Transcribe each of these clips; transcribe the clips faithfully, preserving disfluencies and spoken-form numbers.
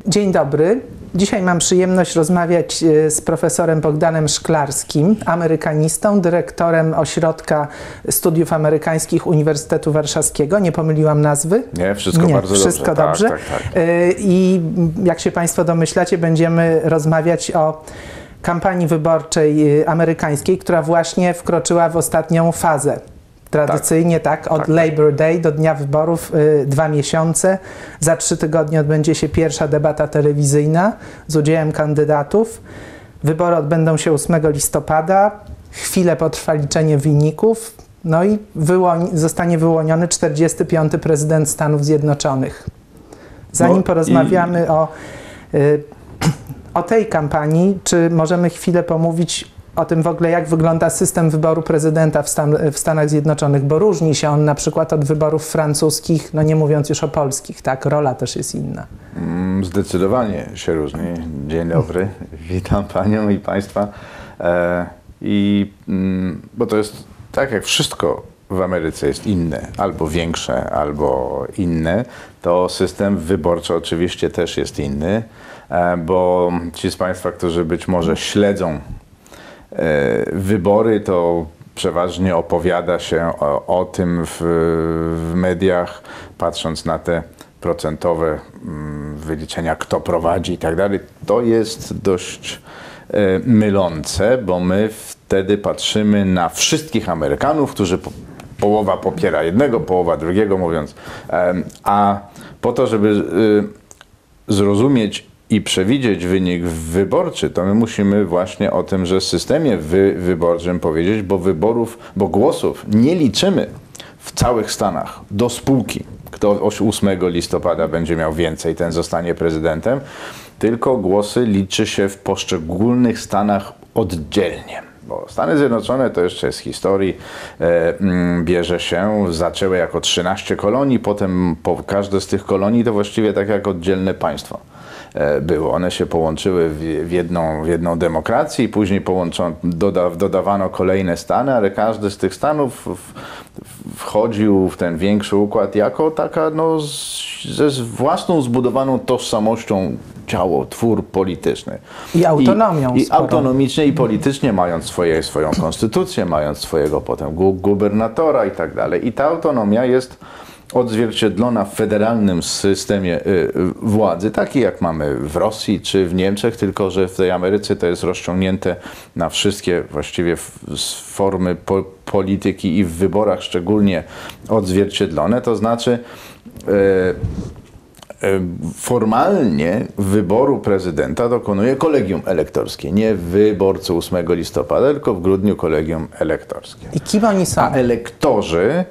Dzień dobry. Dzisiaj mam przyjemność rozmawiać z profesorem Bogdanem Szklarskim, amerykanistą, dyrektorem Ośrodka Studiów Amerykańskich Uniwersytetu Warszawskiego. Nie pomyliłam nazwy? Nie, wszystko Nie, bardzo wszystko dobrze. dobrze. Tak, tak, tak. I jak się Państwo domyślacie, będziemy rozmawiać o kampanii wyborczej amerykańskiej, która właśnie wkroczyła w ostatnią fazę. Tradycyjnie tak, tak od tak, Labor Day do dnia wyborów y, dwa miesiące. Za trzy tygodnie odbędzie się pierwsza debata telewizyjna z udziałem kandydatów. Wybory odbędą się ósmego listopada. Chwilę potrwa liczenie wyników. No i wyłoni, zostanie wyłoniony czterdziesty piąty prezydent Stanów Zjednoczonych. Zanim no porozmawiamy i... o, y, o tej kampanii, czy możemy chwilę pomówić o tym w ogóle, jak wygląda system wyboru prezydenta w, Stan w Stanach Zjednoczonych, bo różni się on na przykład od wyborów francuskich, no nie mówiąc już o polskich, tak? Rola też jest inna. Zdecydowanie się różni. Dzień dobry, witam Panią i Państwa. E, i, mm, bo to jest tak, jak wszystko w Ameryce jest inne, albo większe, albo inne, to system wyborczy oczywiście też jest inny, e, bo ci z Państwa, którzy być może śledzą wybory, to przeważnie opowiada się o, o tym w, w mediach, patrząc na te procentowe wyliczenia, kto prowadzi i tak dalej. To jest dość e, mylące, bo my wtedy patrzymy na wszystkich Amerykanów, którzy po, połowa popiera jednego, połowa drugiego, mówiąc. E, a po to, żeby e, zrozumieć i przewidzieć wynik wyborczy, to my musimy właśnie o tym, że systemie wy, wyborczym powiedzieć, bo wyborów, bo głosów nie liczymy w całych Stanach do spółki. Kto ósmego listopada będzie miał więcej, ten zostanie prezydentem, tylko głosy liczy się w poszczególnych stanach oddzielnie. Bo Stany Zjednoczone to jeszcze z historii e, bierze się, zaczęły jako trzynaście kolonii, potem po każde z tych kolonii to właściwie tak jak oddzielne państwo było. One się połączyły w jedną, w jedną demokrację i później połączono, doda, dodawano kolejne stany, ale każdy z tych stanów w, wchodził w ten większy układ jako taka no, z, ze własną zbudowaną tożsamością ciało, twór polityczny. I autonomią. I, i autonomicznie i politycznie, mając swoje, swoją konstytucję, mając swojego potem gu, gubernatora i tak dalej. I ta autonomia jest odzwierciedlona w federalnym systemie y, władzy, taki jak mamy w Rosji czy w Niemczech, tylko że w tej Ameryce to jest rozciągnięte na wszystkie właściwie formy po, polityki i w wyborach szczególnie odzwierciedlone. To znaczy y, y, formalnie wyboru prezydenta dokonuje kolegium elektorskie, nie wyborcy ósmego listopada, tylko w grudniu kolegium elektorskie. I kim oni są? A elektorzy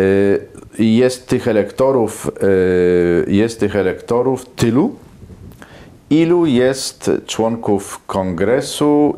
Jest tych elektorów, jest tych elektorów tylu, ilu jest członków kongresu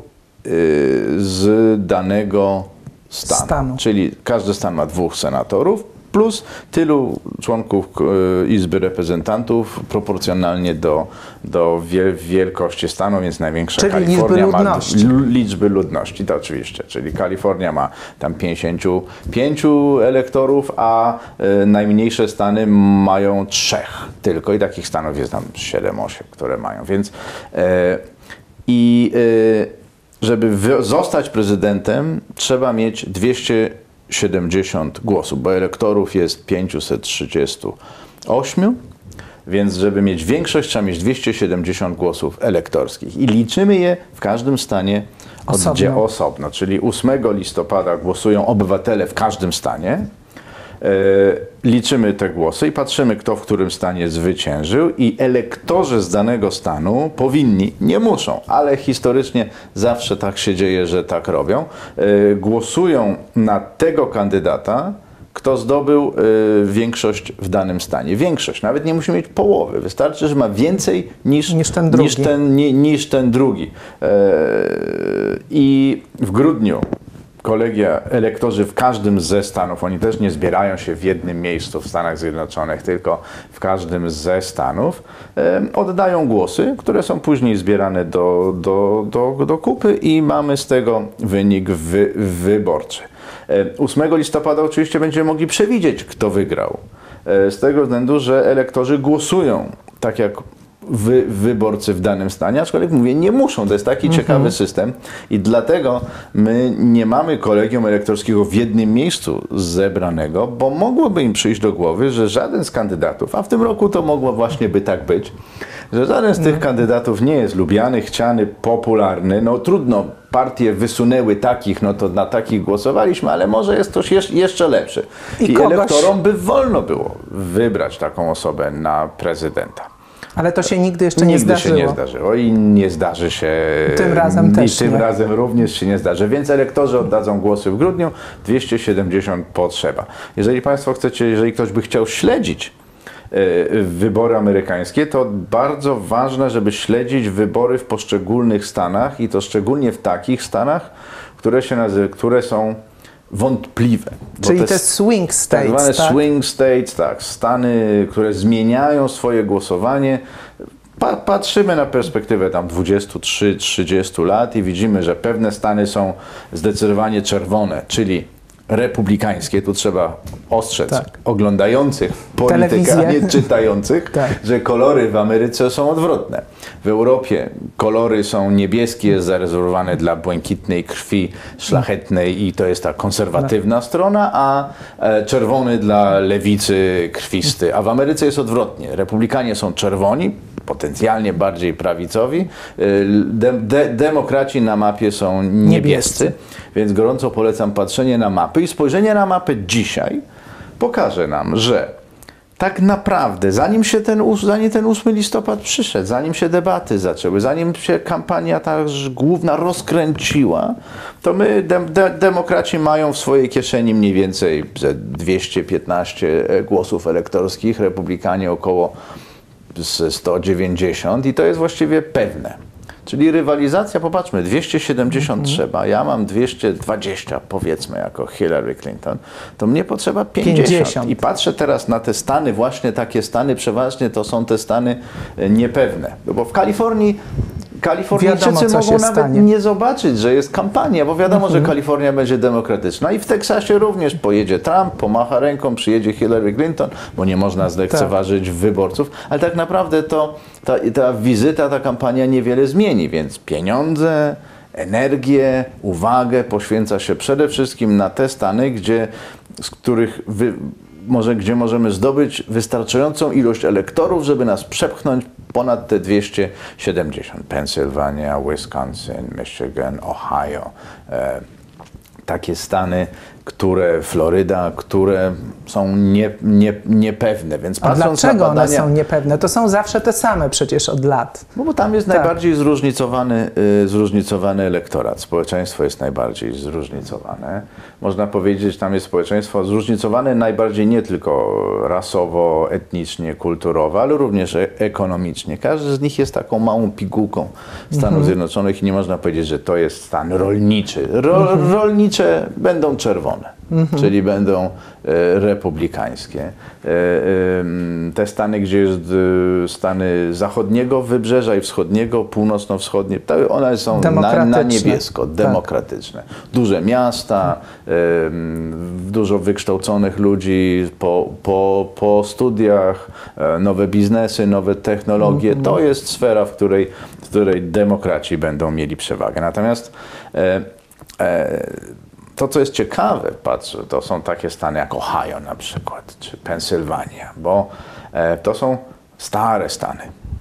z danego stanu. stanu. Czyli każdy stan ma dwóch senatorów, plus tylu członków Izby Reprezentantów proporcjonalnie do, do wielkości stanu, więc największa czyli Kalifornia liczby ma ludności. liczby ludności, to oczywiście, czyli Kalifornia ma tam pięćdziesięciu pięciu elektorów, a y, najmniejsze stany mają trzech tylko i takich stanów jest tam siedem osiem, które mają, więc y, i y, żeby zostać prezydentem, trzeba mieć dwieście siedemdziesiąt głosów, bo elektorów jest pięćset trzydzieści osiem, więc żeby mieć większość, trzeba mieć dwieście siedemdziesiąt głosów elektorskich i liczymy je w każdym stanie osobno, osobno czyli ósmego listopada głosują obywatele w każdym stanie. Liczymy te głosy i patrzymy, kto w którym stanie zwyciężył i elektorzy z danego stanu powinni, nie muszą, ale historycznie zawsze tak się dzieje, że tak robią, głosują na tego kandydata, kto zdobył większość w danym stanie. Większość, nawet nie musi mieć połowy, wystarczy, że ma więcej niż, niż ten drugi. Niż ten, nie, niż ten drugi. I w grudniu kolegia, elektorzy w każdym ze stanów, oni też nie zbierają się w jednym miejscu w Stanach Zjednoczonych, tylko w każdym ze stanów, e, oddają głosy, które są później zbierane do, do, do, do kupy i mamy z tego wynik wy, wyborczy. E, ósmego listopada oczywiście będziemy mogli przewidzieć, kto wygrał. E, z tego względu, że elektorzy głosują tak jak wy, wyborcy w danym stanie, aczkolwiek mówię, nie muszą. To jest taki mhm. ciekawy system i dlatego my nie mamy kolegium elektorskiego w jednym miejscu zebranego, bo mogłoby im przyjść do głowy, że żaden z kandydatów, a w tym roku to mogło właśnie by tak być, że żaden z tych mhm. kandydatów nie jest lubiany, chciany, popularny. No trudno, partie wysunęły takich, no to na takich głosowaliśmy, ale może jest ktoś jeszcze lepszy. I, I kogoś... elektorom by wolno było wybrać taką osobę na prezydenta. Ale to się nigdy jeszcze nigdy nie zdarzyło. się nie zdarzyło i nie zdarzy się. Tym razem i też tym nie. razem również się nie zdarzy. Więc elektorzy oddadzą głosy w grudniu, dwieście siedemdziesiąt potrzeba. Jeżeli Państwo chcecie, jeżeli ktoś by chciał śledzić y, wybory amerykańskie, to bardzo ważne, żeby śledzić wybory w poszczególnych stanach i to szczególnie w takich stanach, które się nazywa, które są wątpliwe. Czyli te, te swing states, tak zwane tak? swing states, tak, stany, które zmieniają swoje głosowanie. Pa, patrzymy na perspektywę tam dwudziestu trzech trzydziestu lat i widzimy, że pewne stany są zdecydowanie czerwone, czyli republikańskie, tu trzeba ostrzec tak. oglądających politykę, a nie czytających, tak. że kolory w Ameryce są odwrotne. W Europie kolory są niebieskie, zarezerwowane dla błękitnej krwi szlachetnej i to jest ta konserwatywna strona, a czerwony dla lewicy krwisty. A w Ameryce jest odwrotnie. Republikanie są czerwoni, potencjalnie bardziej prawicowi, de de demokraci na mapie są niebiescy, niebiescy, więc gorąco polecam patrzenie na mapy i spojrzenie na mapę dzisiaj pokaże nam, że tak naprawdę, zanim się ten, zanim ten ósmy listopad przyszedł, zanim się debaty zaczęły, zanim się kampania ta główna rozkręciła, to my, de de demokraci mają w swojej kieszeni mniej więcej dwieście piętnaście głosów elektorskich, republikanie około sto dziewięćdziesiąt i to jest właściwie pewne. Czyli rywalizacja, popatrzmy, dwieście siedemdziesiąt mm-hmm. trzeba, ja mam dwieście dwadzieścia powiedzmy jako Hillary Clinton, to mnie potrzeba pięćdziesiąt. pięćdziesiąt. I patrzę teraz na te stany, właśnie takie stany, przeważnie to są te stany niepewne. Bo w Kalifornii Kalifornijczycy wiadomo, mogą nawet stanie. nie zobaczyć, że jest kampania, bo wiadomo, mhm. że Kalifornia będzie demokratyczna i w Teksasie również pojedzie Trump, pomacha ręką, przyjedzie Hillary Clinton, bo nie można zlekceważyć tak. wyborców, ale tak naprawdę to ta, ta wizyta, ta kampania niewiele zmieni, więc pieniądze, energię, uwagę poświęca się przede wszystkim na te stany, gdzie, z których wy, może, gdzie możemy zdobyć wystarczającą ilość elektorów, żeby nas przepchnąć ponad te dwieście siedemdziesiąt. Pennsylvania, Wisconsin, Michigan, Ohio. E, takie stany, które, Floryda, które są nie, nie, niepewne. Więc A dlaczego na badania, one są niepewne? To są zawsze te same przecież od lat. No bo tam jest tak. najbardziej zróżnicowany, y, zróżnicowany elektorat. Społeczeństwo jest najbardziej zróżnicowane. Można powiedzieć, tam jest społeczeństwo zróżnicowane najbardziej nie tylko rasowo, etnicznie, kulturowo, ale również e ekonomicznie. Każdy z nich jest taką małą pigułką Stanów mhm. Zjednoczonych i nie można powiedzieć, że to jest stan rolniczy. Ro mhm. Rolnicze będą czerwone. Mhm. Czyli będą e, republikańskie. E, e, te stany, gdzie jest e, stany zachodniego wybrzeża i wschodniego, północno-wschodnie, to one są na, na niebiesko, demokratyczne. Tak. Duże miasta, e, dużo wykształconych ludzi po, po, po studiach, e, nowe biznesy, nowe technologie. Mhm. To jest sfera, w której, w której demokraci będą mieli przewagę. Natomiast e, e, to, co jest ciekawe, patrz, to są takie stany jak Ohio na przykład, czy Pensylwania, bo e, to są stare stany.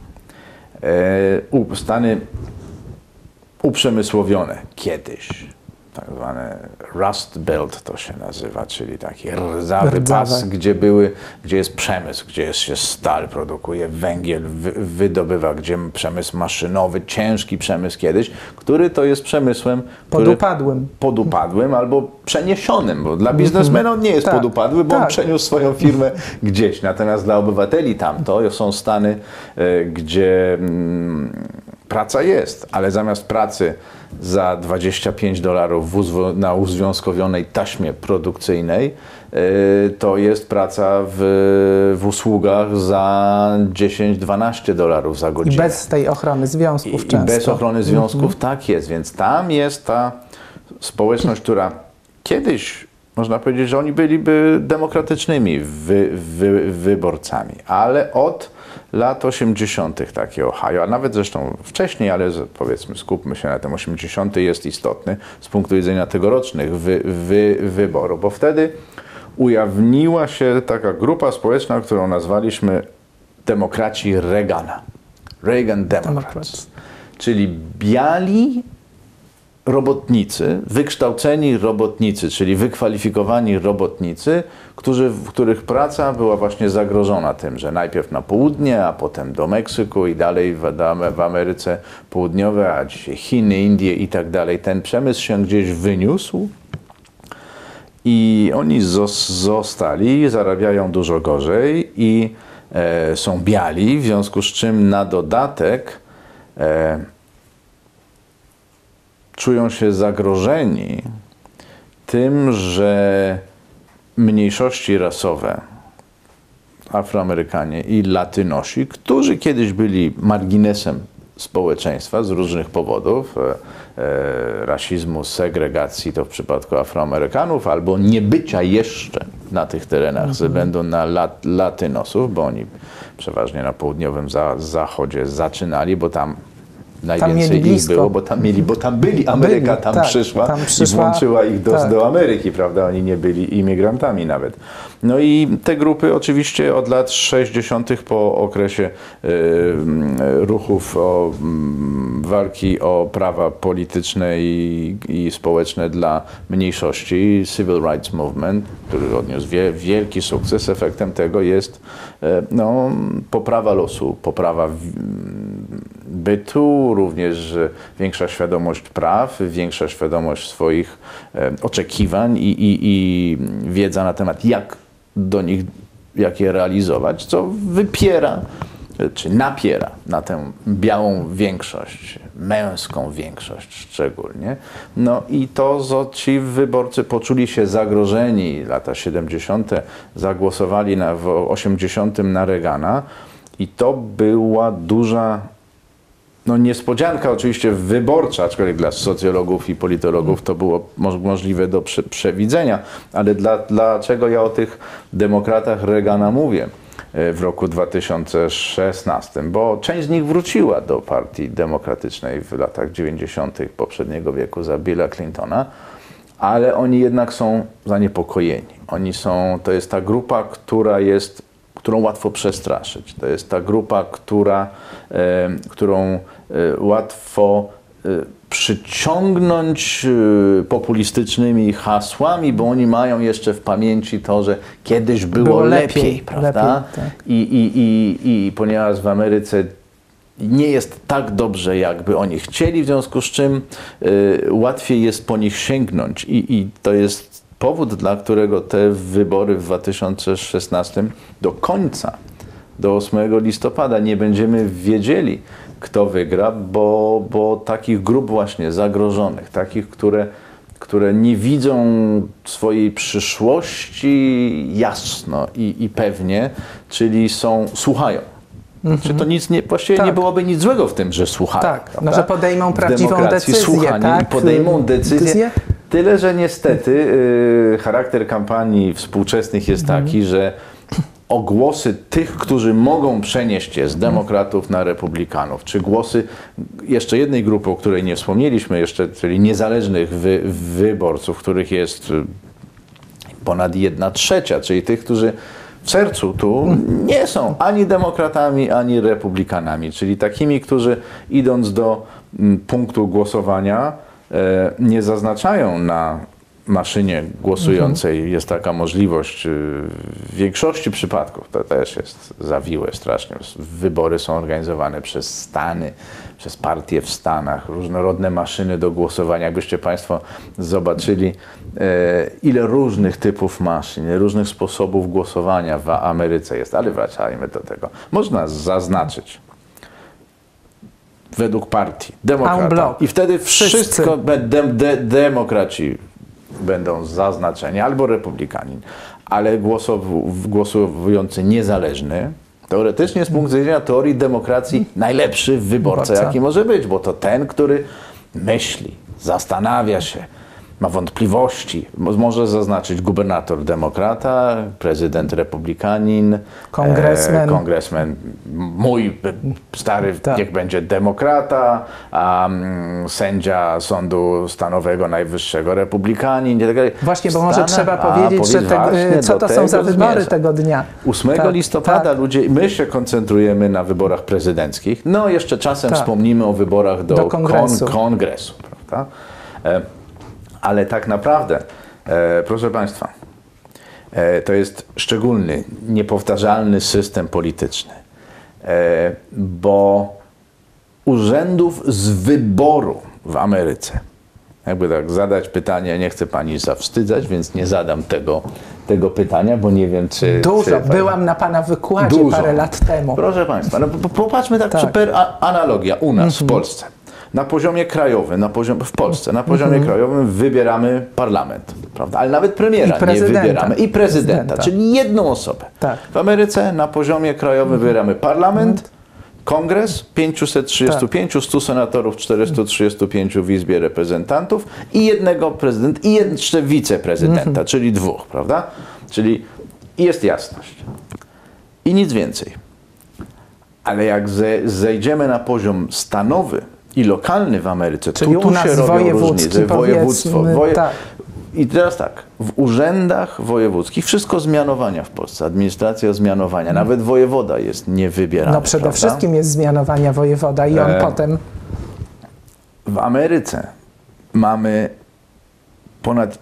E, stany uprzemysłowione kiedyś, tak zwane Rust Belt to się nazywa, czyli taki rdzawy pas, gdzie, były, gdzie jest przemysł, gdzie jest się stal, produkuje węgiel, wy, wydobywa, gdzie przemysł maszynowy, ciężki przemysł kiedyś, który to jest przemysłem podupadłym, podupadłym albo przeniesionym, bo dla biznesmena on nie jest tak, podupadły, bo tak. on przeniósł swoją firmę gdzieś. Natomiast dla obywateli tam to są stany, y, gdzie y, praca jest, ale zamiast pracy za dwadzieścia pięć dolarów na uzwiązkowionej taśmie produkcyjnej, to jest praca w, w usługach za dziesięć dwanaście dolarów za godzinę. I bez tej ochrony związków I, często. I bez ochrony związków, mm-hmm. tak jest. Więc tam jest ta społeczność, która kiedyś można powiedzieć, że oni byliby demokratycznymi wy, wy, wyborcami, ale od lat osiemdziesiątych takie Ohio, a nawet zresztą wcześniej, ale powiedzmy skupmy się na tym, osiemdziesiąty jest istotny z punktu widzenia tegorocznych wy, wy, wyborów, bo wtedy ujawniła się taka grupa społeczna, którą nazwaliśmy demokraci Reagana. Reagan Democrats. Czyli biali robotnicy, wykształceni robotnicy, czyli wykwalifikowani robotnicy, którzy, w których praca była właśnie zagrożona tym, że najpierw na południe, a potem do Meksyku i dalej w, w Ameryce Południowej, a dzisiaj Chiny, Indie i tak dalej. Ten przemysł się gdzieś wyniósł i oni zostali, zarabiają dużo gorzej i e, są biali, w związku z czym na dodatek e, czują się zagrożeni tym, że mniejszości rasowe, Afroamerykanie i Latynosi, którzy kiedyś byli marginesem społeczeństwa z różnych powodów, e, e, rasizmu, segregacji, to w przypadku Afroamerykanów, albo niebycia jeszcze na tych terenach ze względu na lat, Latynosów, bo oni przeważnie na południowym za, zachodzie zaczynali, bo tam najwięcej tam ich było, bo tam mieli, bo tam byli, Ameryka byli, tam, tak, przyszła tam przyszła i włączyła ich do, tak. do Ameryki, prawda? Oni nie byli imigrantami nawet. No i te grupy oczywiście od lat sześćdziesiątych po okresie y, ruchów o, y, walki o prawa polityczne i, i społeczne dla mniejszości, Civil Rights Movement, który odniósł wie, wielki sukces, efektem tego jest y, no, poprawa losu, poprawa w, bytu, również większa świadomość praw, większa świadomość swoich e, oczekiwań i, i, i wiedza na temat, jak do nich, jak je realizować, co wypiera, czy napiera na tę białą większość, męską większość szczególnie. No i to, co ci wyborcy poczuli się zagrożeni, lata siedemdziesiąte zagłosowali na, w osiemdziesiątym na Reagana i to była duża no niespodzianka oczywiście wyborcza, aczkolwiek dla socjologów i politologów to było możliwe do prze przewidzenia, ale dla, dlaczego ja o tych demokratach Reagana mówię w roku dwa tysiące szesnastym? Bo część z nich wróciła do Partii Demokratycznej w latach dziewięćdziesiątych poprzedniego wieku za Billa Clintona, ale oni jednak są zaniepokojeni. Oni są, to jest ta grupa, która jest którą łatwo przestraszyć. To jest ta grupa, która, e, którą e, łatwo e, przyciągnąć e, populistycznymi hasłami, bo oni mają jeszcze w pamięci to, że kiedyś było, było lepiej, lepiej, prawda? Lepiej, tak. I, i, i, I ponieważ w Ameryce nie jest tak dobrze, jakby oni chcieli, w związku z czym e, łatwiej jest po nich sięgnąć. I, i to jest powód, dla którego te wybory w dwa tysiące szesnastym do końca, do ósmego listopada nie będziemy wiedzieli, kto wygra, bo, bo takich grup właśnie zagrożonych, takich, które, które nie widzą swojej przyszłości jasno i, i pewnie, czyli są, słuchają. Mhm. Czy to nic nie, właściwie tak. nie byłoby nic złego w tym, że słuchają. Tak, no, że podejmą prawdziwą decyzję. Słuchanie tak? i podejmą decyzję. decyzję? Tyle, że niestety y, charakter kampanii współczesnych jest mhm. taki, że o głosy tych, którzy mogą przenieść je z demokratów na republikanów, czy głosy jeszcze jednej grupy, o której nie wspomnieliśmy jeszcze, czyli niezależnych wy, wyborców, których jest ponad jedna trzecia, czyli tych, którzy w sercu tu nie są ani demokratami, ani republikanami, czyli takimi, którzy idąc do m, punktu głosowania e, nie zaznaczają na maszynie głosującej, mhm. jest taka możliwość w większości przypadków, to też jest zawiłe strasznie. Wybory są organizowane przez stany, przez partie w Stanach, różnorodne maszyny do głosowania. Jakbyście Państwo zobaczyli, e, ile różnych typów maszyn, ile różnych sposobów głosowania w Ameryce jest, ale wracajmy do tego. Można zaznaczyć według partii demokrata i wtedy wszystko, de, de, demokraci będą zaznaczeni, albo republikanin, ale głosow, głosowujący niezależny, teoretycznie z punktu widzenia teorii demokracji najlepszy wyborca, jaki może być, bo to ten, który myśli, zastanawia się, ma wątpliwości. Może zaznaczyć gubernator demokrata, prezydent republikanin, kongresmen, e, kongresmen mój stary tak. niech będzie demokrata, a um, sędzia sądu stanowego najwyższego republikanin. Tak dalej. Właśnie, bo Stana, może trzeba a, powiedzieć, że te, właśnie co to są za wybory zmierza. tego dnia. ósmego Tak, listopada tak. ludzie, my się koncentrujemy na wyborach prezydenckich. No jeszcze czasem Tak. wspomnimy o wyborach do, Do kongresu. Kon, kongresu, prawda? E, ale tak naprawdę, e, proszę Państwa, e, to jest szczególny, niepowtarzalny system polityczny, e, bo urzędów z wyboru w Ameryce, jakby tak zadać pytanie, nie chcę Pani zawstydzać, więc nie zadam tego, tego pytania, bo nie wiem, czy... Dużo. czy Byłam na Pana wykładzie Dużo. parę lat temu. Proszę Państwa, no, po- popatrzmy tak, Tak. super a, analogia u nas w Polsce. Na poziomie krajowym, na poziom, w Polsce, na poziomie krajowym wybieramy parlament, prawda? Ale nawet premiera I nie prezydenta. wybieramy. I prezydenta, Prezydenta. czyli jedną osobę. Tak. W Ameryce na poziomie krajowym wybieramy parlament, kongres, pięćset trzydzieści pięć, stu senatorów, czterysta trzydzieści pięć w Izbie Reprezentantów i jednego prezydenta i jeszcze wiceprezydenta, czyli dwóch, prawda? Czyli jest jasność. I nic więcej. Ale jak ze, zejdziemy na poziom stanowy i lokalny w Ameryce, Czyli tu, tu u nas się robią wojewódzki, różnice. Województwo. powiedzmy, Woje... tak. I teraz tak, w urzędach wojewódzkich, wszystko zmianowania w Polsce, administracja zmianowania, nawet wojewoda jest niewybierany. No przede prawda? wszystkim jest zmianowania wojewoda i on E, potem... W Ameryce mamy ponad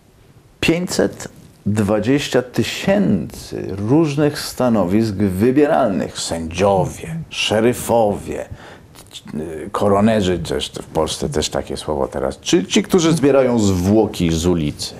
pięćset dwadzieścia tysięcy różnych stanowisk wybieralnych. Sędziowie, szeryfowie, koronerzy, też w Polsce też takie słowo teraz, czy ci, którzy zbierają zwłoki z ulicy.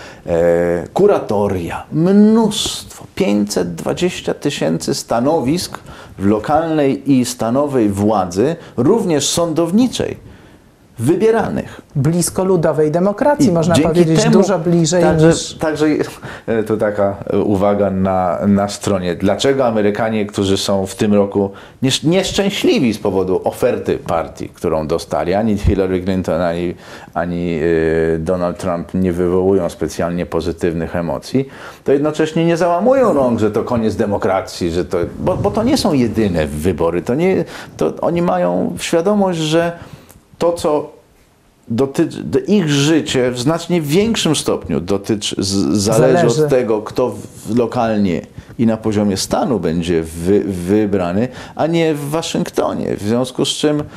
E, kuratoria, mnóstwo, pięćset dwadzieścia tysięcy stanowisk w lokalnej i stanowej władzy, również sądowniczej, wybieranych. blisko ludowej demokracji, I można dzięki powiedzieć, temu- dużo bliżej także, niż... Także e, to taka e, uwaga na, na stronie. Dlaczego Amerykanie, którzy są w tym roku niesz- nieszczęśliwi z powodu oferty partii, którą dostali, ani Hillary Clinton, ani, ani e, Donald Trump nie wywołują specjalnie pozytywnych emocji, to jednocześnie nie załamują rąk, że to koniec demokracji, że to, bo, bo to nie są jedyne wybory. To nie, to oni mają świadomość, że to, co dotyczy, ich życie w znacznie większym stopniu dotyczy, z, zależy, Zależy. od tego, kto w, lokalnie i na poziomie stanu będzie wy, wybrany, a nie w Waszyngtonie. W związku z czym e,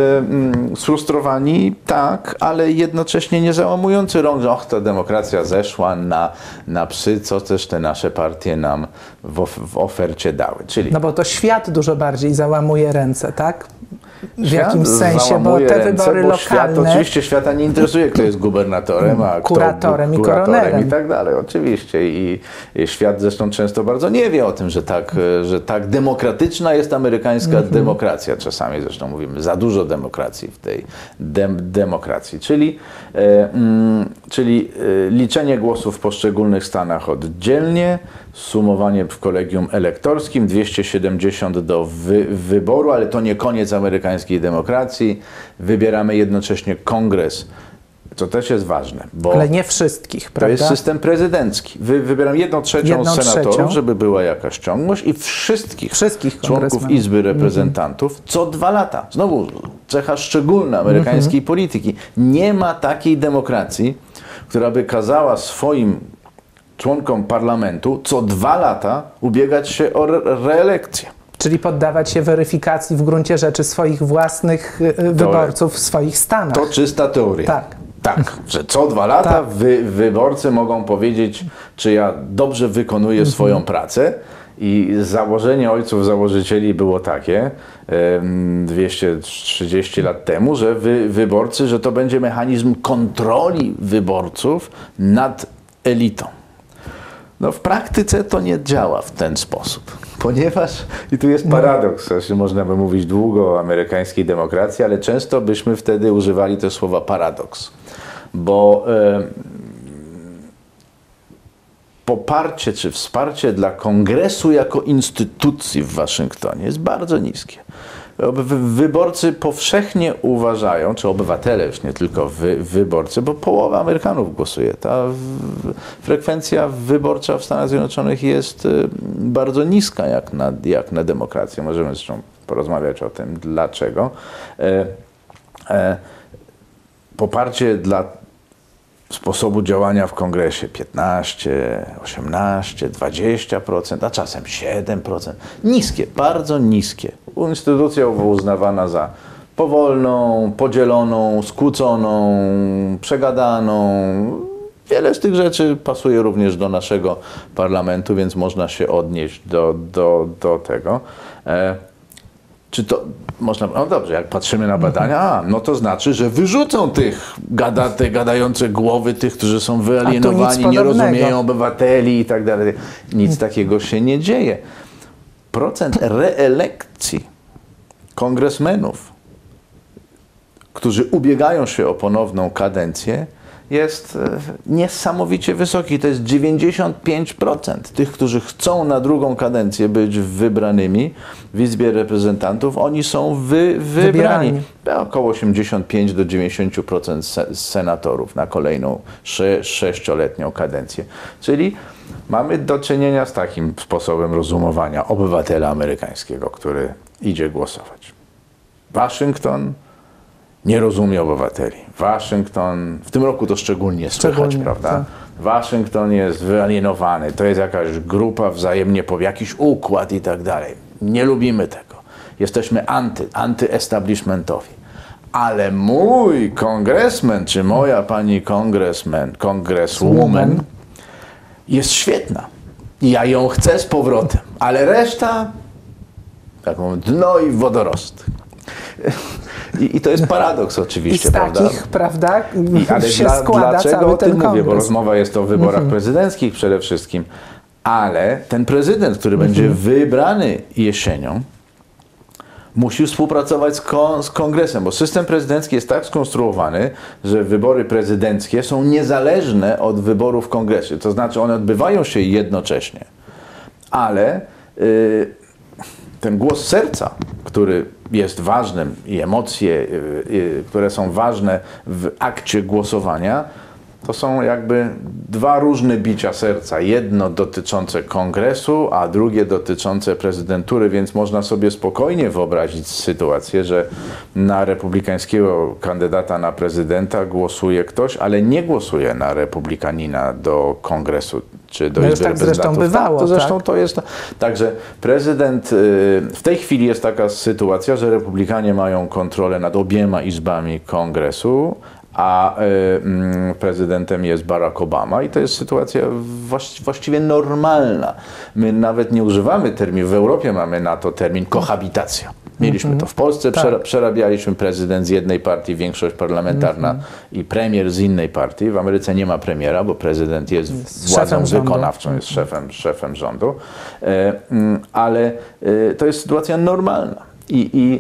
mm, sfrustrowani, tak, ale jednocześnie nie załamujący rąk, że och, ta demokracja zeszła na, na psy, co też te nasze partie nam w, of, w ofercie dały. Czyli No bo to świat dużo bardziej załamuje ręce, tak? W Świat jakimś sensie, bo załamuje te ręce, wybory bo świat, lokalne... oczywiście świata nie interesuje, kto jest gubernatorem, a Kuratorem kto i kuratorem koronerem. i tak dalej, oczywiście. I, I świat zresztą często bardzo nie wie o tym, że tak, że tak demokratyczna jest amerykańska Mhm. demokracja. Czasami zresztą mówimy, za dużo demokracji w tej dem, demokracji. Czyli, e, mm, czyli e, liczenie głosów w poszczególnych stanach oddzielnie, sumowanie w kolegium elektorskim, dwieście siedemdziesiąt do wy, wyboru, ale to nie koniec amerykańskiej demokracji. Wybieramy jednocześnie kongres, co też jest ważne, bo Ale nie wszystkich, to prawda? jest system prezydencki. Wy, wybieram jedną trzecią Jedną senatorów, trzecią. żeby była jakaś ciągłość i wszystkich, Wszystkich członków kongresmenów. Izby Reprezentantów co dwa lata. Znowu cecha szczególna amerykańskiej polityki. Nie ma takiej demokracji, która by kazała swoim członkom parlamentu co dwa lata ubiegać się o re reelekcję. Czyli poddawać się weryfikacji w gruncie rzeczy swoich własnych y, wyborców w swoich stanach. To czysta teoria. Tak. Tak, że co dwa lata Tak. wy, wyborcy mogą powiedzieć, czy ja dobrze wykonuję Mhm. swoją pracę. I założenie ojców założycieli było takie em, dwieście trzydzieści lat temu, że wy, wyborcy, że to będzie mechanizm kontroli wyborców nad elitą. No w praktyce to nie działa w ten sposób, ponieważ, i tu jest paradoks, no. Można by mówić długo o amerykańskiej demokracji, ale często byśmy wtedy używali też słowa paradoks, bo e, poparcie czy wsparcie dla kongresu jako instytucji w Waszyngtonie jest bardzo niskie. Wyborcy powszechnie uważają, czy obywatele już nie tylko wy, wyborcy, bo połowa Amerykanów głosuje. Ta frekwencja wyborcza w Stanach Zjednoczonych jest bardzo niska jak na, jak na demokrację. Możemy zresztą porozmawiać o tym, dlaczego. E, e, poparcie dla sposobu działania w Kongresie piętnaście, osiemnaście, dwadzieścia procent, a czasem siedem procent. Niskie, bardzo niskie. Instytucja uznawana za powolną, podzieloną, skłóconą, przegadaną. Wiele z tych rzeczy pasuje również do naszego parlamentu, więc można się odnieść do, do, do tego. E, Czy to można, no dobrze, jak patrzymy na badania, a, no to znaczy, że wyrzucą tych gada, te gadające głowy, tych, którzy są wyalienowani, nie rozumieją obywateli i tak dalej. Nic takiego się nie dzieje. Procent reelekcji kongresmenów, którzy ubiegają się o ponowną kadencję, jest niesamowicie wysoki. To jest dziewięćdziesiąt pięć procent tych, którzy chcą na drugą kadencję być wybranymi w Izbie Reprezentantów, oni są wy, wybrani. Wybierani. Około osiemdziesiąt pięć do dziewięćdziesięciu procent senatorów na kolejną sze, sześcioletnią kadencję. Czyli mamy do czynienia z takim sposobem rozumowania obywatela amerykańskiego, który idzie głosować. Waszyngton nie rozumie obywateli. Waszyngton, w tym roku to szczególnie słychać, szczególnie, prawda? Tak. Waszyngton jest wyalienowany, to jest jakaś grupa wzajemnie, jakiś układ i tak dalej. Nie lubimy tego. Jesteśmy anty, antyestablishmentowi. Ale mój kongresmen, czy moja pani kongresmen, kongreswoman jest świetna. I ja ją chcę z powrotem. Ale reszta, tak mówię, dno i wodorosty. I, I to jest paradoks oczywiście, I z prawda? takich, prawda, I, ale się dla, składa dlaczego cały o tym ten mówię? Bo kongres. rozmowa jest o wyborach mm-hmm. prezydenckich przede wszystkim. Ale ten prezydent, który mm-hmm. będzie wybrany jesienią, musi współpracować z, kon, z kongresem, bo system prezydencki jest tak skonstruowany, że wybory prezydenckie są niezależne od wyborów w kongresie. To znaczy one odbywają się jednocześnie. Ale yy, ten głos serca, który jest ważnym i emocje, yy, yy, które są ważne w akcie głosowania, to są jakby dwa różne bicia serca. Jedno dotyczące kongresu, a drugie dotyczące prezydentury, więc można sobie spokojnie wyobrazić sytuację, że na republikańskiego kandydata na prezydenta głosuje ktoś, ale nie głosuje na republikanina do kongresu czy do no Izby tak Reprezentantów. Zresztą bywało, to zresztą tak? to jest. Także prezydent, w tej chwili jest taka sytuacja, że republikanie mają kontrolę nad obiema izbami kongresu, a y, y, prezydentem jest Barack Obama i to jest sytuacja właści właściwie normalna. My nawet nie używamy terminu, w Europie mamy na to termin kohabitacja. Mieliśmy mm -hmm. to w Polsce, tak. Przerabialiśmy prezydent z jednej partii, większość parlamentarna mm -hmm. i premier z innej partii. W Ameryce nie ma premiera, bo prezydent jest, jest władzą wykonawczą, jest szefem, szefem rządu. E, ale e, to jest sytuacja normalna. I, i,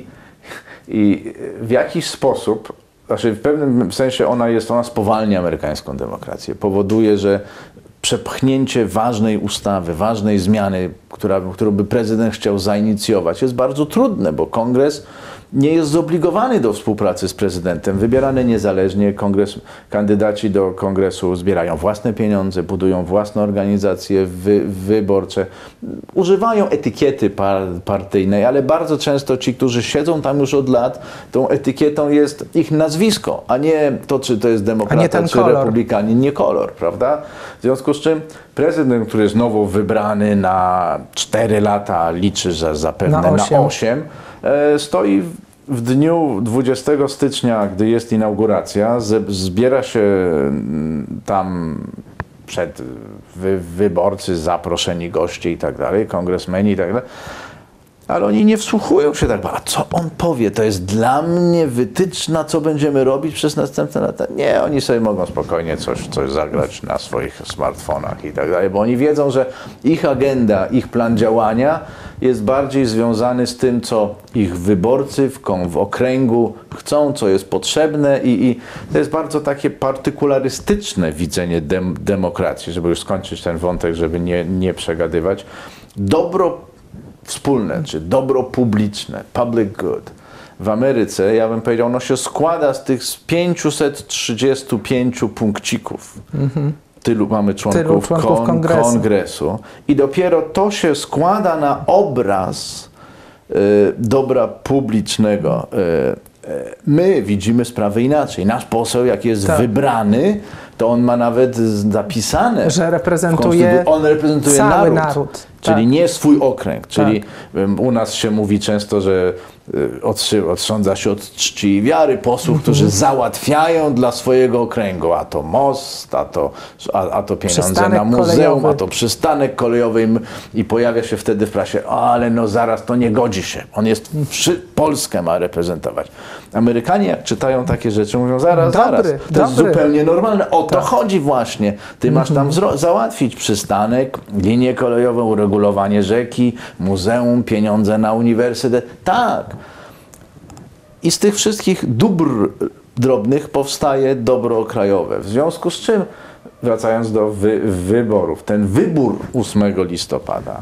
i w jakiś sposób, znaczy w pewnym sensie ona jest, ona spowalnia amerykańską demokrację. Powoduje, że przepchnięcie ważnej ustawy, ważnej zmiany, która, którą by prezydent chciał zainicjować, jest bardzo trudne, bo kongres nie jest zobligowany do współpracy z prezydentem. Wybierane niezależnie, kongres, kandydaci do kongresu zbierają własne pieniądze, budują własne organizacje wy, wyborcze, używają etykiety par, partyjnej, ale bardzo często ci, którzy siedzą tam już od lat, tą etykietą jest ich nazwisko, a nie to, czy to jest demokrata, czy kolor. Republikanin, nie kolor, prawda? W związku z czym prezydent, który jest nowo wybrany na cztery lata, liczy, że zapewne na osiem, e, stoi w dniu dwudziestego stycznia, gdy jest inauguracja, zbiera się tam przed wy, wyborcy, zaproszeni goście i tak dalej, kongresmeni i tak dalej. Ale oni nie wsłuchują się tak, a co on powie? To jest dla mnie wytyczna, co będziemy robić przez następne lata. Nie, oni sobie mogą spokojnie coś, coś zagrać na swoich smartfonach i tak dalej, bo oni wiedzą, że ich agenda, ich plan działania jest bardziej związany z tym, co ich wyborcy w, w okręgu chcą, co jest potrzebne i, i to jest bardzo takie partykularystyczne widzenie dem, demokracji, żeby już skończyć ten wątek, żeby nie, nie przegadywać. Dobro wspólne, czy dobro publiczne, public good, w Ameryce, ja bym powiedział, ono się składa z tych pięciuset trzydziestu pięciu punkcików. Mhm. Tylu mamy członków, Tylu członków kon, kongresu. kongresu. I dopiero to się składa na obraz y, dobra publicznego. Y, y, my widzimy sprawę inaczej. Nasz poseł, jak jest tak. wybrany, to on ma nawet zapisane, że reprezentuje, on reprezentuje cały naród. naród. Czyli tak. nie swój okręg. Czyli tak. u nas się mówi często, że otrządza się od czci i wiary posłów, którzy załatwiają dla swojego okręgu, a to most, a to, a, a to pieniądze przystanek na muzeum, kolejowy. a to przystanek kolejowy i pojawia się wtedy w prasie, o, ale no zaraz, to nie godzi się. On jest, przy, Polskę ma reprezentować. Amerykanie jak czytają takie rzeczy, mówią zaraz, dobry, zaraz, to dobry. jest zupełnie normalne. O to tak. chodzi właśnie. Ty masz tam załatwić przystanek, linię kolejową, uregulowanie rzeki, muzeum, pieniądze na uniwersytet. Tak. I z tych wszystkich dóbr drobnych powstaje dobro krajowe. W związku z czym, wracając do wy wyborów, ten wybór ósmego listopada,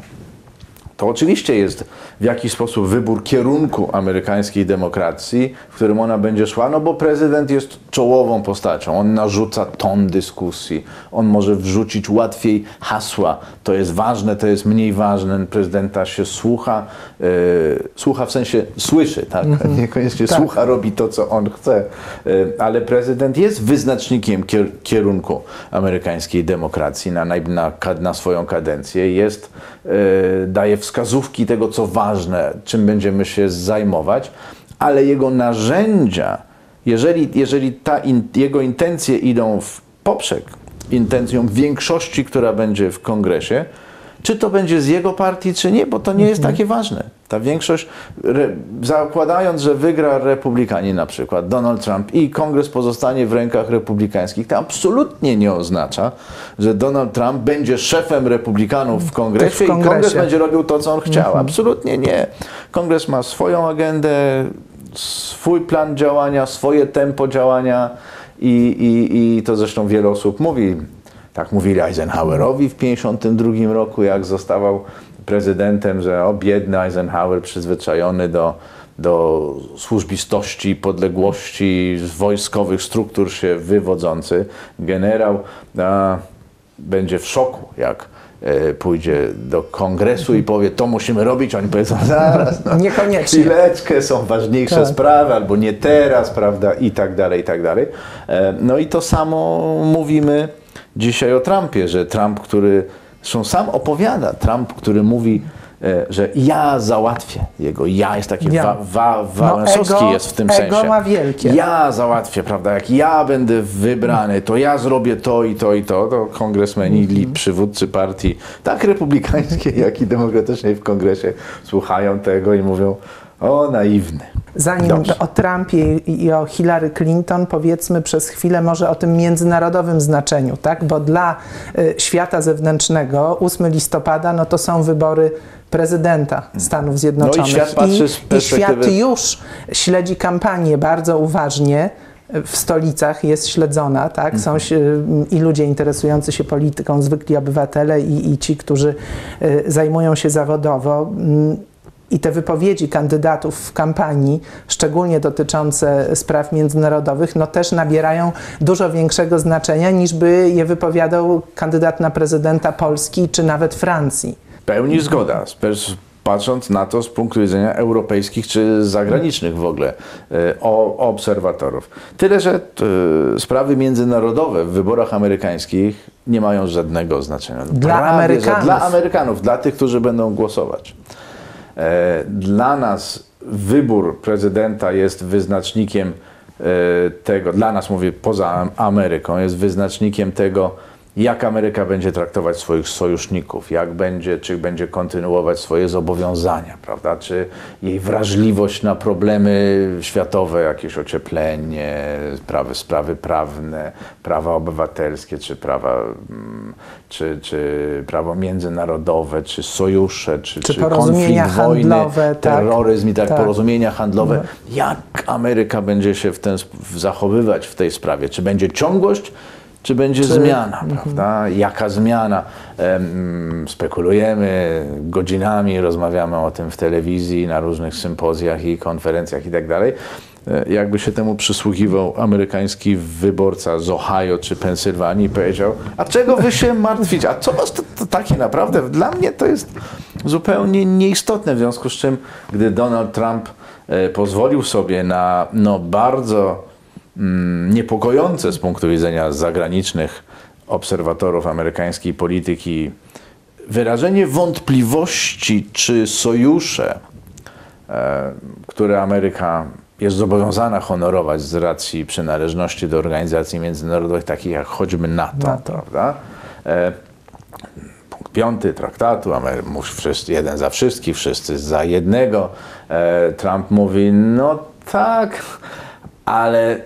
to oczywiście jest w jakiś sposób wybór kierunku amerykańskiej demokracji, w którym ona będzie szła, no bo prezydent jest czołową postacią, on narzuca ton dyskusji, on może wrzucić łatwiej hasła, to jest ważne, to jest mniej ważne, prezydenta się słucha, yy, słucha w sensie słyszy, tak, mm-hmm. niekoniecznie tak. słucha, robi to, co on chce, yy, ale prezydent jest wyznacznikiem kier kierunku amerykańskiej demokracji na, na, na swoją kadencję, jest, yy, daje wskazówki tego, co ważne, czym będziemy się zajmować, ale jego narzędzia, jeżeli, jeżeli ta in, jego intencje idą w poprzek intencjom większości, która będzie w kongresie, czy to będzie z jego partii, czy nie, bo to nie jest takie ważne. Ta większość, re, zakładając, że wygra Republikanie na przykład, Donald Trump i kongres pozostanie w rękach republikańskich, to absolutnie nie oznacza, że Donald Trump będzie szefem republikanów w kongresie, w kongresie. i kongres będzie robił to, co on chciał. Mhm. Absolutnie nie. Kongres ma swoją agendę, swój plan działania, swoje tempo działania i, i, i to zresztą wiele osób mówi. Tak mówili Eisenhowerowi w pięćdziesiątym drugim roku, jak zostawał prezydentem, że o biedny Eisenhower przyzwyczajony do, do służbistości, podległości z wojskowych struktur się wywodzący. Generał a, będzie w szoku, jak e, pójdzie do kongresu i powie, to musimy robić. Oni powiedzą, zaraz, no, niekoniecznie. Chwileczkę, są ważniejsze tak. sprawy, albo nie teraz, prawda, i tak dalej, i tak dalej. E, no i to samo mówimy dzisiaj o Trumpie, że Trump, który zresztą sam opowiada, Trump, który mówi, e, że ja załatwię jego, ja jest taki ja. wa, wa, wałęsowski no jest w tym ego sensie. ma wielkie. Ja załatwię, prawda, jak ja będę wybrany, to ja zrobię to i to i to, to kongresmeni, mm-hmm. przywódcy partii, tak republikańskiej, jak i demokratycznej w kongresie słuchają tego i mówią, o, naiwny. Zanim Dobrze. o Trumpie i o Hillary Clinton, powiedzmy przez chwilę może o tym międzynarodowym znaczeniu, tak? Bo dla y, świata zewnętrznego ósmego listopada no to są wybory prezydenta Stanów Zjednoczonych. No i świat patrzy z I, i świat perspektywy... już śledzi kampanię bardzo uważnie. W stolicach jest śledzona, tak? Są y, i ludzie interesujący się polityką, zwykli obywatele i, i ci, którzy y, zajmują się zawodowo. Y, I te wypowiedzi kandydatów w kampanii, szczególnie dotyczące spraw międzynarodowych, no też nabierają dużo większego znaczenia, niż by je wypowiadał kandydat na prezydenta Polski czy nawet Francji. Pełni zgoda, patrząc na to z punktu widzenia europejskich czy zagranicznych w ogóle o, o obserwatorów. Tyle, że y, sprawy międzynarodowe w wyborach amerykańskich nie mają żadnego znaczenia. Dla Prawie, Amerykanów. Dla Amerykanów, dla tych, którzy będą głosować. Dla nas wybór prezydenta jest wyznacznikiem tego, dla nas mówię poza Ameryką, jest wyznacznikiem tego, jak Ameryka będzie traktować swoich sojuszników, jak będzie, czy będzie kontynuować swoje zobowiązania, prawda? Czy jej wrażliwość na problemy światowe, jakieś ocieplenie, sprawy, sprawy prawne, prawa obywatelskie, czy prawa, czy, czy prawo międzynarodowe, czy sojusze, czy, czy, czy porozumienia konflikt wojny, handlowe, terroryzm i tak, tak. porozumienia handlowe. No. Jak Ameryka będzie się w ten, zachowywać w tej sprawie? Czy będzie ciągłość, czy będzie Czy- zmiana, prawda? Jaka zmiana? Em, spekulujemy godzinami, rozmawiamy o tym w telewizji, na różnych sympozjach i konferencjach i tak dalej. E, Jakby się temu przysłuchiwał amerykański wyborca z Ohio czy Pensylwanii i powiedział, a czego wy się martwicie? A co was to, to takie naprawdę? Dla mnie to jest zupełnie nieistotne, w związku z czym, gdy Donald Trump e, pozwolił sobie na no, bardzo mm, niepokojące z punktu widzenia zagranicznych obserwatorów amerykańskiej polityki wyrażenie wątpliwości, czy sojusze, e, które Ameryka jest zobowiązana honorować z racji przynależności do organizacji międzynarodowych, takich jak choćby NATO, NATO. prawda? E, punkt piąty traktatu, Amery- mów wszyscy, jeden za wszystkich, wszyscy za jednego. E, Trump mówi, no tak, ale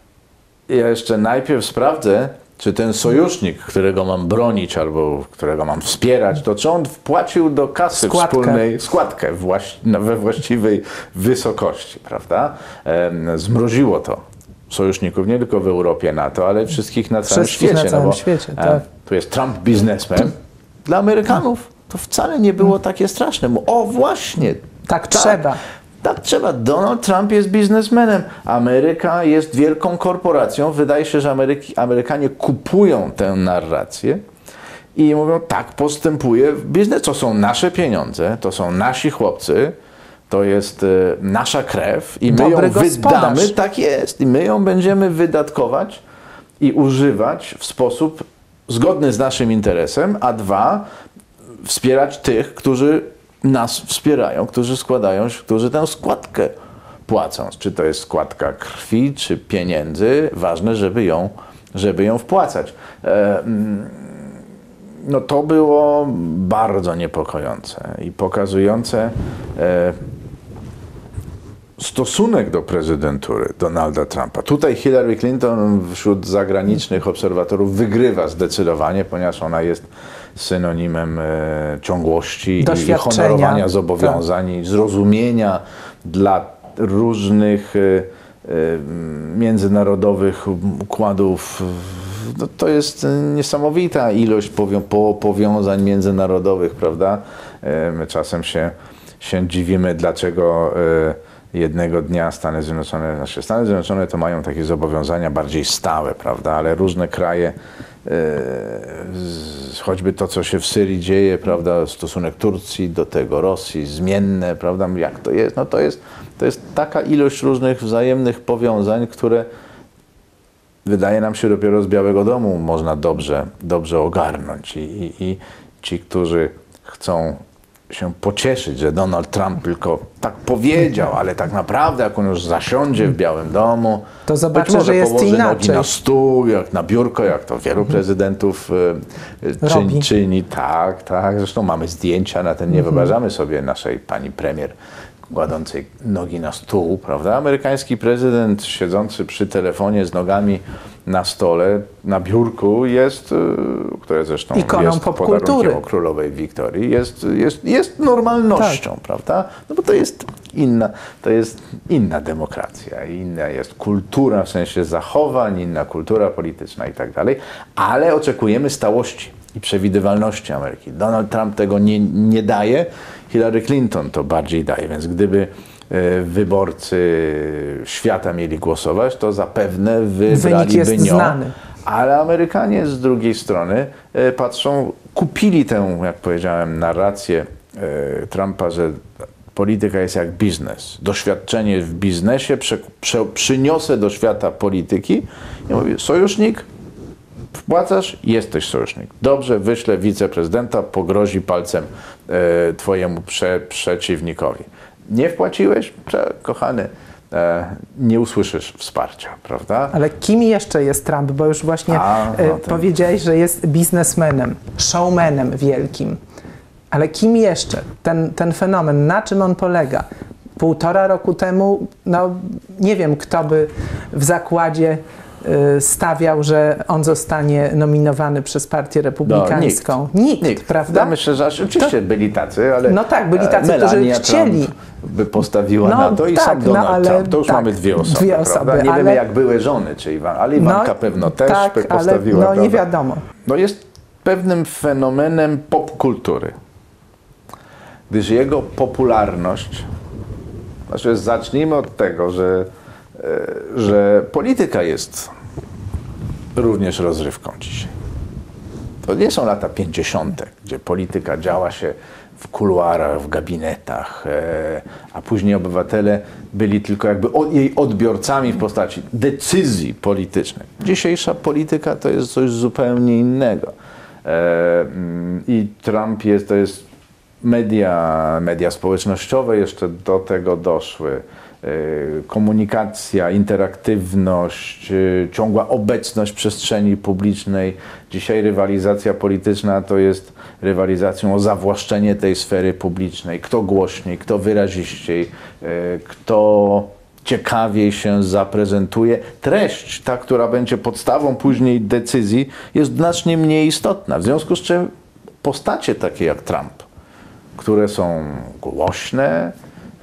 ja jeszcze najpierw sprawdzę, czy ten sojusznik, którego mam bronić albo którego mam wspierać, to czy on wpłacił do kasy Składkę. wspólnej składkę właś, no, we właściwej wysokości, prawda? Em, Zmroziło to sojuszników nie tylko w Europie, NATO, ale wszystkich na całym Wszystkich świecie. na całym no bo, świecie, em, tak. Tu jest Trump biznesmen. Dla Amerykanów to wcale nie było takie straszne. Bo, o właśnie, Tak trzeba. tak trzeba. Donald Trump jest biznesmenem. Ameryka jest wielką korporacją. Wydaje się, że Ameryki, Amerykanie kupują tę narrację i mówią, tak postępuje biznes. To są nasze pieniądze, to są nasi chłopcy, to jest e, nasza krew i my Dobry ją wydamy. gospodarz. Tak jest. I my ją będziemy wydatkować i używać w sposób zgodny z naszym interesem, a dwa, wspierać tych, którzy nas wspierają, którzy składają, którzy tę składkę płacą. Czy to jest składka krwi, czy pieniędzy, ważne, żeby ją, żeby ją wpłacać. E, mm, no to było bardzo niepokojące i pokazujące e, stosunek do prezydentury Donalda Trumpa. Tutaj Hillary Clinton wśród zagranicznych obserwatorów wygrywa zdecydowanie, ponieważ ona jest synonimem e, ciągłości i, i Doświadczenia. honorowania zobowiązań, i zrozumienia dla różnych e, e, międzynarodowych układów. No, to jest niesamowita ilość powią, po, powiązań międzynarodowych, prawda? E, my czasem się, się dziwimy, dlaczego e, jednego dnia Stany Zjednoczone, znaczy Stany Zjednoczone to mają takie zobowiązania bardziej stałe, prawda, ale różne kraje, e, z, choćby to, co się w Syrii dzieje, prawda, stosunek Turcji do tego, Rosji, zmienne, prawda, jak to jest, no to jest, to jest taka ilość różnych wzajemnych powiązań, które wydaje nam się dopiero z Białego Domu można dobrze, dobrze ogarnąć i, i, i ci, którzy chcą się pocieszyć, że Donald Trump tylko tak powiedział, ale tak naprawdę jak on już zasiądzie w Białym Domu, To zobaczy, być może że jest położy nogi inaczej. na stół, jak na biurko, jak to wielu prezydentów e, Robi. czyni, czyni. Tak, tak. Zresztą mamy zdjęcia na ten, nie wyobrażamy sobie naszej pani premier kładącej nogi na stół, prawda? Amerykański prezydent siedzący przy telefonie z nogami na stole, na biurku jest, y, które zresztą Ikoną jest popkultury. podarunkiem o królowej Wiktorii, jest, jest, jest normalnością, Tak. prawda? No bo to jest inna, to jest inna demokracja, inna jest kultura w sensie zachowań, inna kultura polityczna i tak dalej, ale oczekujemy stałości i przewidywalności Ameryki. Donald Trump tego nie, nie daje, Hillary Clinton to bardziej daje, więc gdyby e, wyborcy świata mieli głosować, to zapewne Wynik wybraliby jest nią. znany. Ale Amerykanie z drugiej strony e, patrzą, kupili tę, jak powiedziałem, narrację e, Trumpa, że polityka jest jak biznes. Doświadczenie w biznesie prze, prze, przyniosę do świata polityki i mówię, sojusznik, wpłacasz, jesteś sojusznik. Dobrze, wyślę wiceprezydenta, pogrozi palcem e, twojemu prze, przeciwnikowi. Nie wpłaciłeś? Prze, kochany, e, nie usłyszysz wsparcia, prawda? Ale kim jeszcze jest Trump? Bo już właśnie A, no e, ten- powiedziałeś, że jest biznesmenem, showmanem wielkim. Ale kim jeszcze? Ten, ten fenomen, na czym on polega? Półtora roku temu, no nie wiem, kto by w zakładzie y, stawiał, że on zostanie nominowany przez Partię Republikańską? No, nikt, nikt, nikt, prawda? Ja myślę, że oczywiście To... byli tacy, ale no tak, byli tacy, Melania którzy chcieli. Trump by postawiła no, na to i tak, sam Donald no, ale, Trump. To już tak, mamy dwie osoby, dwie osoby prawda? Nie ale... wiemy, jak były żony, czy Iwan, ale Iwanka no, pewno też tak, by postawiła. Ale, no prawda? nie wiadomo. No jest pewnym fenomenem popkultury, gdyż jego popularność, znaczy zacznijmy od tego, że, że polityka jest również rozrywką dzisiaj. To nie są lata pięćdziesiąte, gdzie polityka działa się w kuluarach, w gabinetach, a później obywatele byli tylko jakby jej odbiorcami w postaci decyzji politycznych. Dzisiejsza polityka to jest coś zupełnie innego. I Trump jest, to jest media, media społecznościowe jeszcze do tego doszły. Komunikacja, interaktywność, ciągła obecność w przestrzeni publicznej. Dzisiaj rywalizacja polityczna to jest rywalizacją o zawłaszczenie tej sfery publicznej. Kto głośniej, kto wyraziściej, kto ciekawiej się zaprezentuje. Treść, ta, która będzie podstawą później decyzji, jest znacznie mniej istotna. W związku z czym postacie takie jak Trump, które są głośne,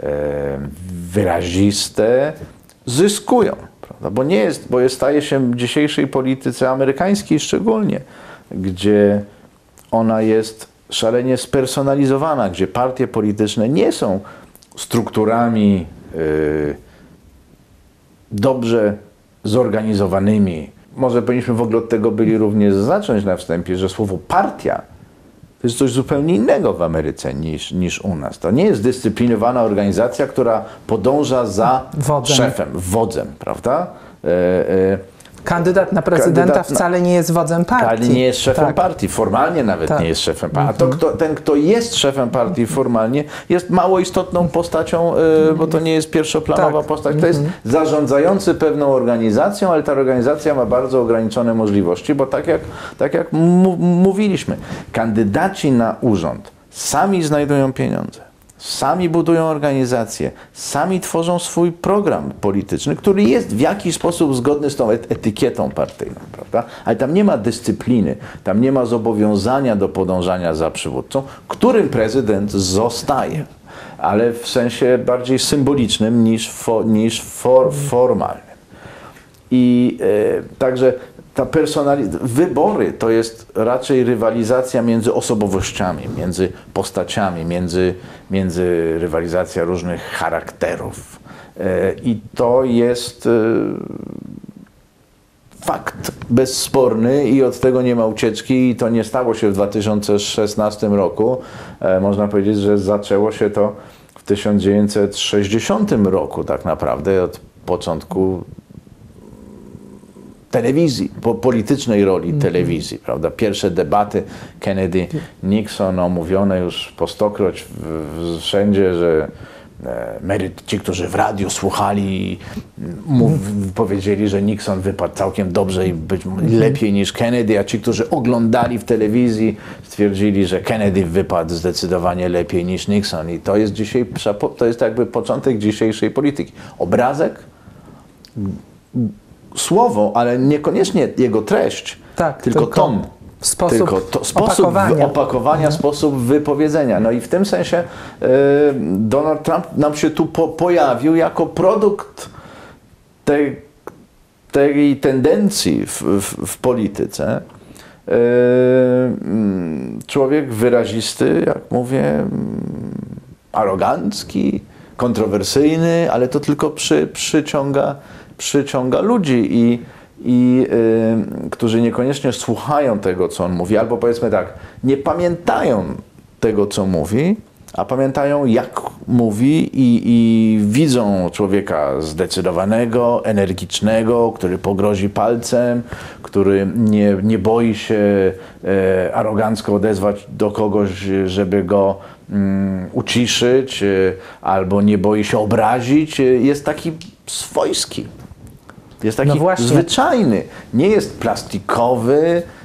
wyraziste, zyskują, prawda? Bo nie jest, bo jest, staje się w dzisiejszej polityce amerykańskiej szczególnie, gdzie ona jest szalenie spersonalizowana, gdzie partie polityczne nie są strukturami yy, dobrze zorganizowanymi. Może powinniśmy w ogóle od tego byli również zacząć na wstępie, że słowo partia to jest coś zupełnie innego w Ameryce niż, niż u nas. To nie jest dyscyplinowana organizacja, która podąża za wodzem. szefem, wodzem, prawda? E, e, Kandydat na prezydenta kandydat na, wcale nie jest wodzem partii. nie jest szefem tak. partii, formalnie nawet tak. nie jest szefem partii. A to, kto, ten, kto jest szefem partii formalnie, jest mało istotną postacią, yy, bo to nie jest pierwszoplanowa tak. postać. To jest zarządzający pewną organizacją, ale ta organizacja ma bardzo ograniczone możliwości, bo tak jak, tak jak mówiliśmy, kandydaci na urząd sami znajdują pieniądze. Sami budują organizacje, sami tworzą swój program polityczny, który jest w jakiś sposób zgodny z tą etykietą partyjną, prawda? Ale tam nie ma dyscypliny, tam nie ma zobowiązania do podążania za przywódcą, którym prezydent zostaje, ale w sensie bardziej symbolicznym niż, fo, niż for, formalnym. I e, także ta personaliz- wybory to jest raczej rywalizacja między osobowościami, między postaciami, między, między rywalizacja różnych charakterów. E, I to jest e, fakt bezsporny i od tego nie ma ucieczki i to nie stało się w dwa tysiące szesnastym roku. E, można powiedzieć, że zaczęło się to w tysiąc dziewięćset sześćdziesiątym roku tak naprawdę, od początku telewizji, po politycznej roli mm. telewizji, prawda? Pierwsze debaty Kennedy-Nixon omówione już po stokroć w, w, wszędzie, że e, ci, którzy w radiu słuchali, mów, mm. powiedzieli, że Nixon wypadł całkiem dobrze i być mm. lepiej niż Kennedy, a ci, którzy oglądali w telewizji, stwierdzili, że Kennedy wypadł zdecydowanie lepiej niż Nixon. I to jest dzisiaj, to jest jakby początek dzisiejszej polityki. Obrazek, słowo, ale niekoniecznie jego treść, tak, tylko, tylko ton, sposób tylko to, sposób opakowania, opakowania no. sposób wypowiedzenia. No i w tym sensie e, Donald Trump nam się tu po, pojawił jako produkt tej, tej tendencji w, w, w polityce. E, człowiek wyrazisty, jak mówię, arogancki, kontrowersyjny, ale to tylko przy, przyciąga przyciąga ludzi, i, i y, którzy niekoniecznie słuchają tego, co on mówi, albo powiedzmy tak, nie pamiętają tego, co mówi, a pamiętają, jak mówi i, i widzą człowieka zdecydowanego, energicznego, który pogrozi palcem, który nie, nie boi się e, arogancko odezwać do kogoś, żeby go mm, uciszyć, e, albo nie boi się obrazić. Jest taki swojski. Jest taki no zwyczajny. Nie jest plastikowy,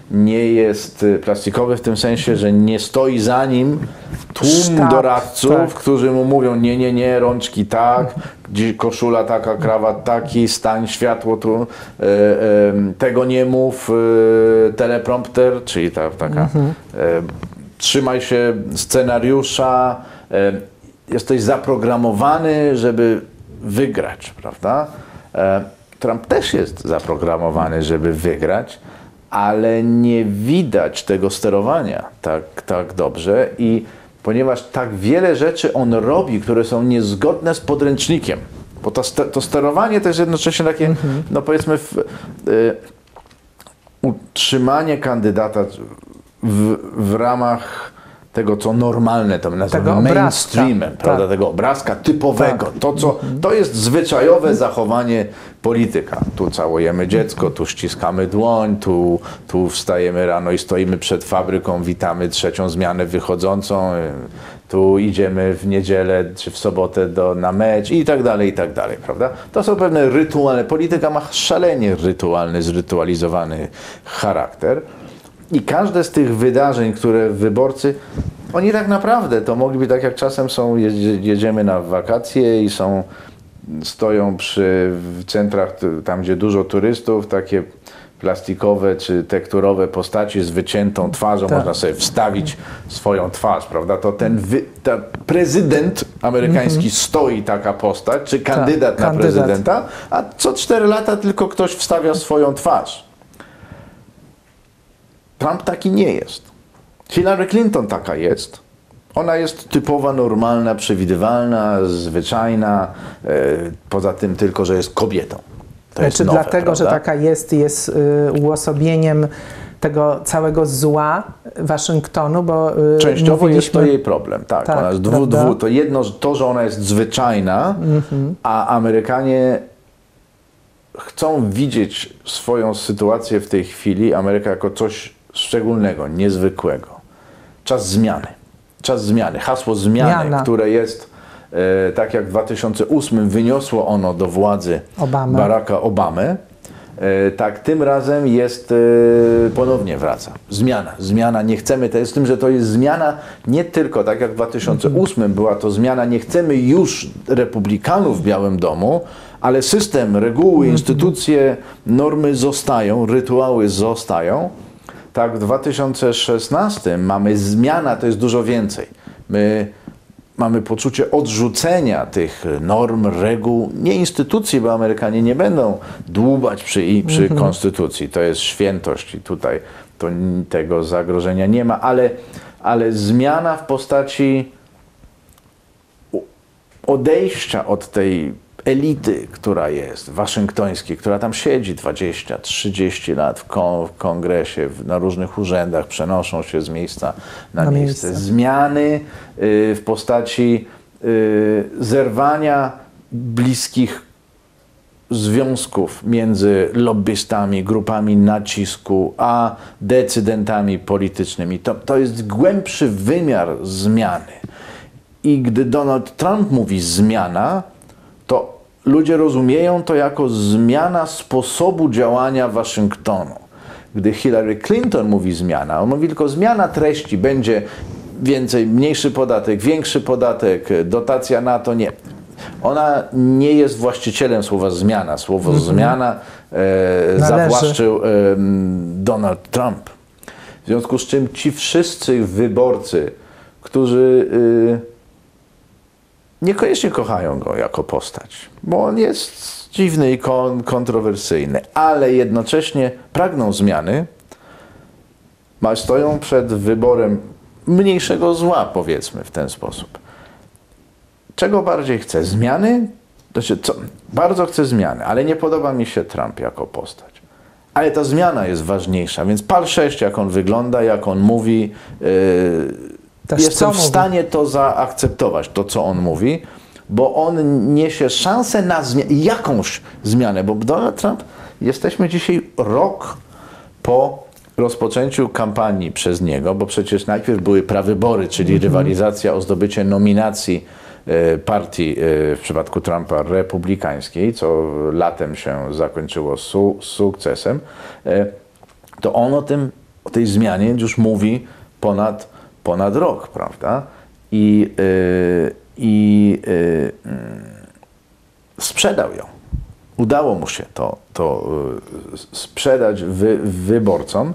nie jest y, plastikowy w tym sensie, że nie stoi za nim tłum Sztab, doradców, tak. którzy mu mówią nie, nie, nie, rączki tak, gdzie koszula taka, krawat taki, stań, światło tu, y, y, tego nie mów, y, teleprompter, czyli ta, taka, Mhm. y, trzymaj się scenariusza, y, jesteś zaprogramowany, żeby wygrać, prawda? Y, Trump też jest zaprogramowany, żeby wygrać, ale nie widać tego sterowania tak, tak dobrze i ponieważ tak wiele rzeczy on robi, które są niezgodne z podręcznikiem, bo to, ster to sterowanie to jest jednocześnie takie, mm-hmm. no powiedzmy, w, y, utrzymanie kandydata w, w ramach tego, co normalne, to my nazywamy mainstreamem, tak. prawda, tego obrazka typowego, tak. to, co, to jest zwyczajowe zachowanie polityka. Tu całujemy dziecko, tu ściskamy dłoń, tu, tu wstajemy rano i stoimy przed fabryką, witamy trzecią zmianę wychodzącą, tu idziemy w niedzielę czy w sobotę do, na mecz i tak dalej, i tak dalej, prawda? To są pewne rytualne, polityka ma szalenie rytualny, zrytualizowany charakter. I każde z tych wydarzeń, które wyborcy, oni tak naprawdę to mogliby, tak jak czasem są, jedziemy na wakacje i są, stoją przy w centrach, tam gdzie dużo turystów, takie plastikowe czy tekturowe postaci z wyciętą twarzą, tak. Można sobie wstawić swoją twarz, prawda? To ten wy, ta prezydent amerykański mm-hmm. stoi taka postać, czy kandydat tak, na kandydat. prezydenta, a co cztery lata tylko ktoś wstawia swoją twarz. Trump taki nie jest. Hillary Clinton taka jest. Ona jest typowa, normalna, przewidywalna, zwyczajna, e, poza tym tylko, że jest kobietą. To znaczy, jest nowe, dlatego, prawda? że taka jest, jest y, uosobieniem tego całego zła Waszyngtonu, bo y, częściowo mówiliśmy... jest to jej problem, tak. tak ona jest dwu, dwu, to jedno, to, że ona jest zwyczajna, mm-hmm. a Amerykanie chcą widzieć swoją sytuację w tej chwili, Ameryka jako coś szczególnego, niezwykłego. Czas zmiany. Czas zmiany. Hasło zmiany, Zmiana. które jest, e, tak jak w dwa tysiące ósmym wyniosło ono do władzy Obama. Baracka Obamy, e, tak tym razem jest, e, ponownie wraca. Zmiana. Zmiana. Nie chcemy, to jest z tym, że to jest zmiana nie tylko, tak jak w dwa tysiące ósmym była to zmiana, nie chcemy już republikanów w Białym Domu, ale system, reguły, instytucje, normy zostają, rytuały zostają. Tak, w dwa tysiące szesnastym mamy zmiana, to jest dużo więcej. My mamy poczucie odrzucenia tych norm, reguł, nie instytucji, bo Amerykanie nie będą dłubać przy, przy mhm. konstytucji. To jest świętość i tutaj to, tego zagrożenia nie ma, ale, ale zmiana w postaci odejścia od tej elity, która jest waszyngtońskiej, która tam siedzi dwadzieścia trzydzieści lat w, kon, w kongresie, w, na różnych urzędach, przenoszą się z miejsca na, na miejsce. miejsce. Zmiany y, w postaci y, zerwania bliskich związków między lobbystami, grupami nacisku, a decydentami politycznymi. To, to jest głębszy wymiar zmiany. I gdy Donald Trump mówi zmiana, to ludzie rozumieją to jako zmiana sposobu działania Waszyngtonu. Gdy Hillary Clinton mówi zmiana, on mówi tylko zmiana treści, będzie więcej, mniejszy podatek, większy podatek, dotacja na to, nie. Ona nie jest właścicielem słowa zmiana. Słowo mm-hmm. zmiana e, zawłaszczył e, Donald Trump. W związku z czym ci wszyscy wyborcy, którzy e, niekoniecznie kochają go jako postać, bo on jest dziwny i kon kontrowersyjny, ale jednocześnie pragną zmiany, stoją przed wyborem mniejszego zła, powiedzmy w ten sposób. Czego bardziej chcę? Zmiany? Znaczy, co? Bardzo chcę zmiany, ale nie podoba mi się Trump jako postać. Ale ta zmiana jest ważniejsza, więc pal sześć, jak on wygląda, jak on mówi, yy, jestem w stanie mówi? to zaakceptować, to co on mówi, bo on niesie szansę na zmianę, jakąś zmianę, bo Donald Trump, jesteśmy dzisiaj rok po rozpoczęciu kampanii przez niego, bo przecież najpierw były prawybory, czyli mm-hmm. rywalizacja o zdobycie nominacji e, partii, e, w przypadku Trumpa, republikańskiej, co latem się zakończyło su sukcesem, e, to on o tym o tej zmianie już mówi ponad, ponad rok, prawda? I, yy, i yy, sprzedał ją. Udało mu się to, to yy, sprzedać wy, wyborcom.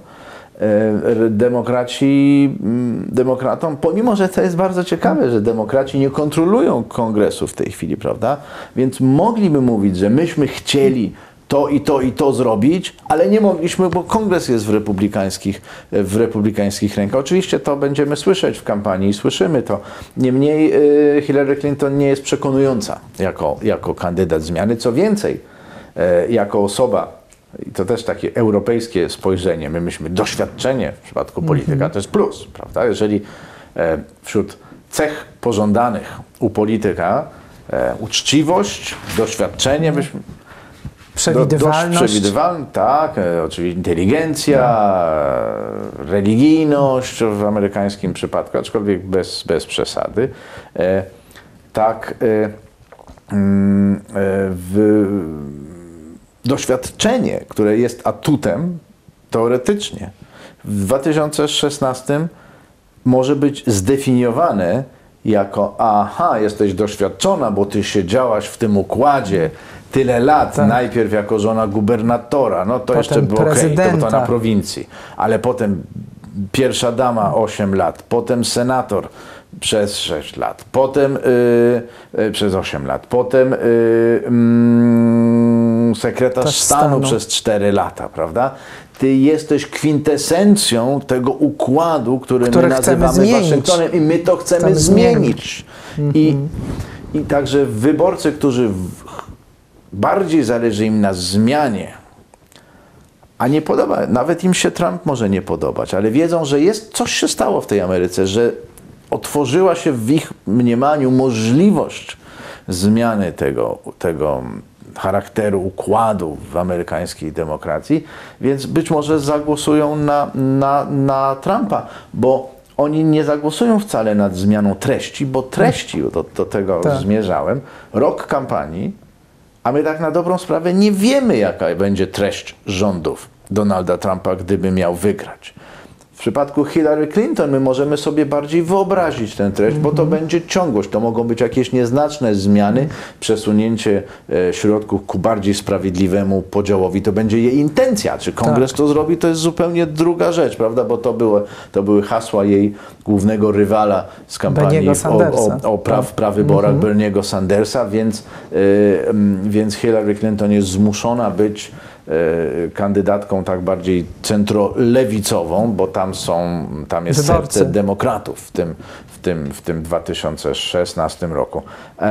Demokraci, demokratom, pomimo że to jest bardzo ciekawe, że demokraci nie kontrolują kongresu w tej chwili, prawda? Więc mogliby mówić, że myśmy chcieli to i to i to zrobić, ale nie mogliśmy, bo kongres jest w republikańskich, w republikańskich rękach. Oczywiście to będziemy słyszeć w kampanii i słyszymy to. Niemniej Hillary Clinton nie jest przekonująca jako, jako kandydat zmiany. Co więcej, jako osoba, i to też takie europejskie spojrzenie. My myśmy doświadczenie w przypadku polityka, mm-hmm. to jest plus, prawda? Jeżeli e, wśród cech pożądanych u polityka e, uczciwość, doświadczenie, myśmy, przewidywalność. Do, przewidywalny, tak, e, oczywiście inteligencja, no. religijność w amerykańskim przypadku, aczkolwiek bez, bez przesady. E, tak, e, mm, e, w doświadczenie, które jest atutem, teoretycznie w dwa tysiące szesnastym może być zdefiniowane jako aha, jesteś doświadczona, bo ty siedziałaś w tym układzie tyle lat, tak. Najpierw jako żona gubernatora, no to potem jeszcze było okej, okay, to, to na prowincji, ale potem pierwsza dama osiem lat, potem senator przez sześć lat, potem yy, yy, przez osiem lat, potem yy, yy, sekretarz stanu, stanu przez cztery lata, prawda? Ty jesteś kwintesencją tego układu, który, który my nazywamy Waszyngtonem i my to chcemy, chcemy zmienić. zmienić. I, I także wyborcy, którzy w, bardziej zależy im na zmianie, a nie podoba, nawet im się Trump może nie podobać, ale wiedzą, że jest, coś się stało w tej Ameryce, że otworzyła się w ich mniemaniu możliwość zmiany tego, tego charakteru, układu w amerykańskiej demokracji, więc być może zagłosują na, na, na Trumpa, bo oni nie zagłosują wcale nad zmianą treści, bo treści, do, do tego tak. zmierzałem, rok kampanii, a my tak na dobrą sprawę nie wiemy, jaka będzie treść rządów Donalda Trumpa, gdyby miał wygrać. W przypadku Hillary Clinton my możemy sobie bardziej wyobrazić tę treść, bo to będzie ciągłość, to mogą być jakieś nieznaczne zmiany, przesunięcie e, środków ku bardziej sprawiedliwemu podziałowi, to będzie jej intencja. Czy kongres tak. to zrobi, to jest zupełnie druga rzecz, prawda, bo to, było, to były hasła jej głównego rywala z kampanii o, o, o praw, prawyborach, mhm. Berniego Sandersa, więc, e, więc Hillary Clinton jest zmuszona być kandydatką tak bardziej centrolewicową, bo tam są, tam jest Wyborcy. serce demokratów w tym, w tym, w tym dwa tysiące szesnastym roku.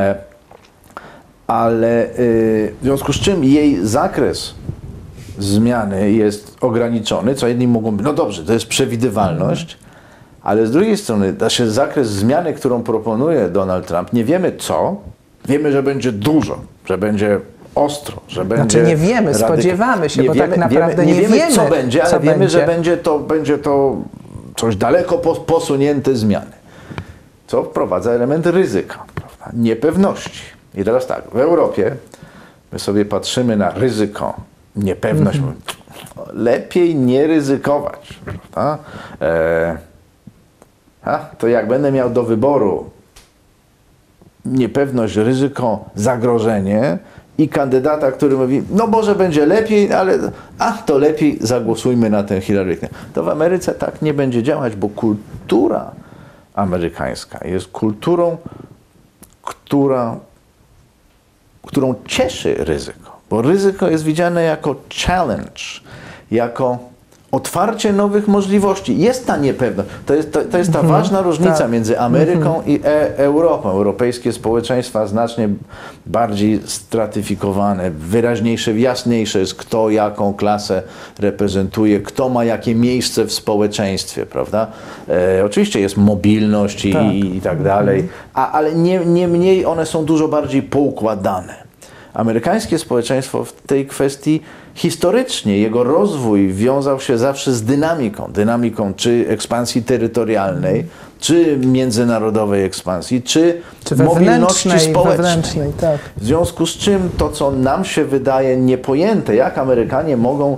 Ale w związku z czym jej zakres zmiany jest ograniczony, co jedni mogą być, no dobrze, to jest przewidywalność, ale z drugiej strony znaczy zakres zmiany, którą proponuje Donald Trump, nie wiemy co, wiemy, że będzie dużo, że będzie ostro, że będzie... Znaczy nie wiemy, spodziewamy się, nie bo wiemy, tak naprawdę wiemy, nie, nie wiemy, wiemy, co będzie, ale co wiemy, będzie. że będzie to, będzie to coś daleko posunięte zmiany, co wprowadza element ryzyka, prawda? Niepewności. I teraz tak, w Europie my sobie patrzymy na ryzyko, niepewność, mm-hmm. lepiej nie ryzykować, prawda? E, a, to jak będę miał do wyboru niepewność, ryzyko, zagrożenie i kandydata, który mówi, no może będzie lepiej, ale a to lepiej zagłosujmy na tę Hillary Clinton. To w Ameryce tak nie będzie działać, bo kultura amerykańska jest kulturą, która, którą cieszy ryzyko, bo ryzyko jest widziane jako challenge, jako otwarcie nowych możliwości. Jest ta niepewność. To jest, to, to jest ta mhm, ważna różnica tak. między Ameryką mhm. i e Europą. Europejskie społeczeństwa znacznie bardziej stratyfikowane, wyraźniejsze, jasniejsze jest, kto jaką klasę reprezentuje, kto ma jakie miejsce w społeczeństwie, prawda? E, oczywiście jest mobilność i tak, i, i tak dalej, a, ale nie, nie mniej one są dużo bardziej poukładane. Amerykańskie społeczeństwo w tej kwestii historycznie, jego rozwój wiązał się zawsze z dynamiką. Dynamiką czy ekspansji terytorialnej, czy międzynarodowej ekspansji, czy, czy mobilności społecznej. Tak. W związku z czym to, co nam się wydaje niepojęte, jak Amerykanie mogą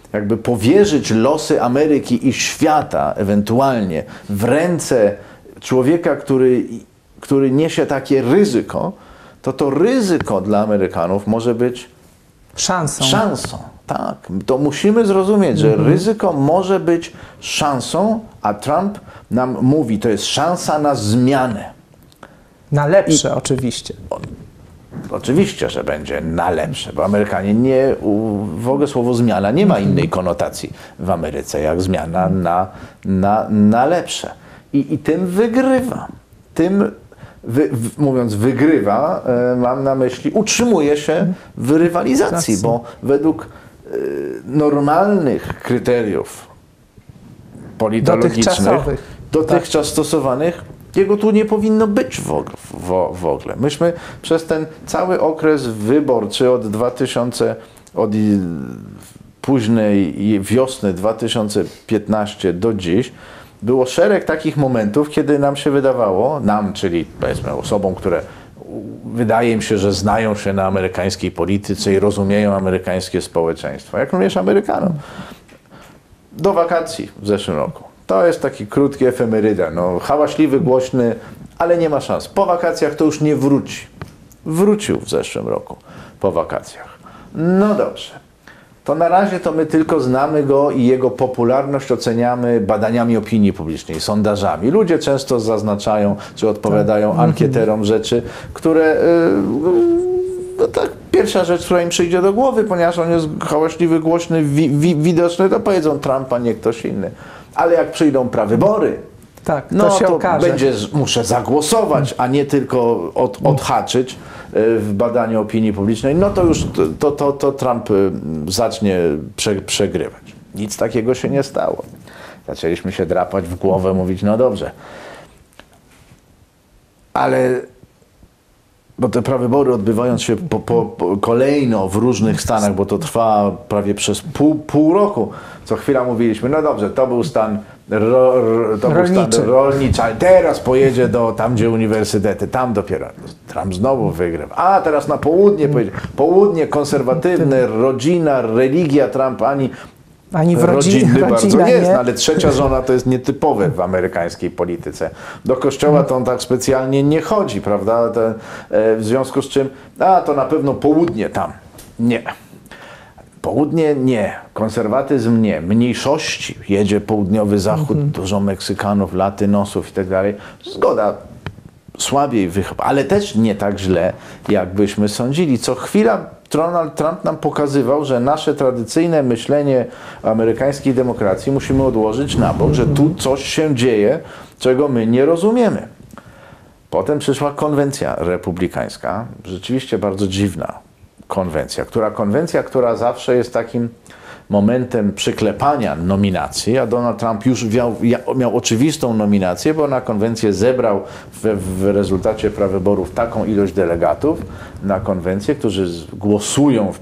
jakby powierzyć losy Ameryki i świata ewentualnie w ręce człowieka, który, który niesie takie ryzyko, to to ryzyko dla Amerykanów może być Szansą. szansą. Tak, to musimy zrozumieć, że Mhm. ryzyko może być szansą, a Trump nam mówi, to jest szansa na zmianę. Na lepsze oczywiście. Oczywiście, że będzie na lepsze, bo Amerykanie nie, u- w ogóle słowo zmiana nie ma innej konotacji w Ameryce jak zmiana na, na, na lepsze. I, i tym wygrywa. Tym, wy, w, mówiąc wygrywa, e, mam na myśli, utrzymuje się w rywalizacji, bo według e, normalnych kryteriów politologicznych, Dotychczasowych. dotychczas stosowanych, jego tu nie powinno być w, og- w, w ogóle. Myśmy przez ten cały okres wyborczy od dwa tysiące, od i- późnej wiosny dwa tysiące piętnastego do dziś, było szereg takich momentów, kiedy nam się wydawało, nam, czyli powiedzmy osobom, które wydaje mi się, że znają się na amerykańskiej polityce i rozumieją amerykańskie społeczeństwo, jak również Amerykanom, do wakacji w zeszłym roku. To jest taki krótki efemeryda, no, hałaśliwy, głośny, ale nie ma szans. Po wakacjach to już nie wróci. Wrócił w zeszłym roku, po wakacjach. No dobrze. To na razie to my tylko znamy go i jego popularność oceniamy badaniami opinii publicznej, sondażami. Ludzie często zaznaczają, czy odpowiadają ankieterom rzeczy, które... Yy, no tak, pierwsza rzecz, która im przyjdzie do głowy, ponieważ on jest hałaśliwy, głośny, wi wi widoczny, to powiedzą Trumpa, nie ktoś inny. Ale jak przyjdą prawybory, Tak, to no się to okaże. będzie, muszę zagłosować, a nie tylko od, odhaczyć y, w badaniu opinii publicznej, no to już to, to, to Trump y, zacznie prze, przegrywać. Nic takiego się nie stało. Zaczęliśmy się drapać w głowę, mówić, no dobrze, ale... Bo te prawybory odbywając się po, po, po kolejno w różnych stanach, bo to trwa prawie przez pół, pół roku, co chwila mówiliśmy, no dobrze, to był stan, ro, ro, to był Rolniczy. stan rolniczy, ale teraz pojedzie do tam, gdzie uniwersytety, tam dopiero Trump znowu wygrywa. A teraz na południe pojedzie. Południe konserwatywne, rodzina, religia Trump, ani Ani w rodzinie rodzinny bardzo rodzina jest, nie. no, ale trzecia żona to jest nietypowe w amerykańskiej polityce. Do kościoła to on tak specjalnie nie chodzi, prawda? Te, e, w związku z czym, a to na pewno południe tam. Nie. Południe nie. Konserwatyzm nie. Mniejszości. Jedzie południowy zachód, Mhm. dużo Meksykanów, Latynosów i tak dalej. Zgoda. Słabiej wychyba, ale też nie tak źle, jakbyśmy sądzili. Co chwila Donald Trump nam pokazywał, że nasze tradycyjne myślenie o amerykańskiej demokracji musimy odłożyć na bok, że tu coś się dzieje, czego my nie rozumiemy. Potem przyszła konwencja republikańska, rzeczywiście bardzo dziwna konwencja, która konwencja, która zawsze jest takim momentem przyklepania nominacji, a Donald Trump już miał, miał oczywistą nominację, bo na konwencję zebrał w, w rezultacie prawyborów taką ilość delegatów na konwencję, którzy głosują w,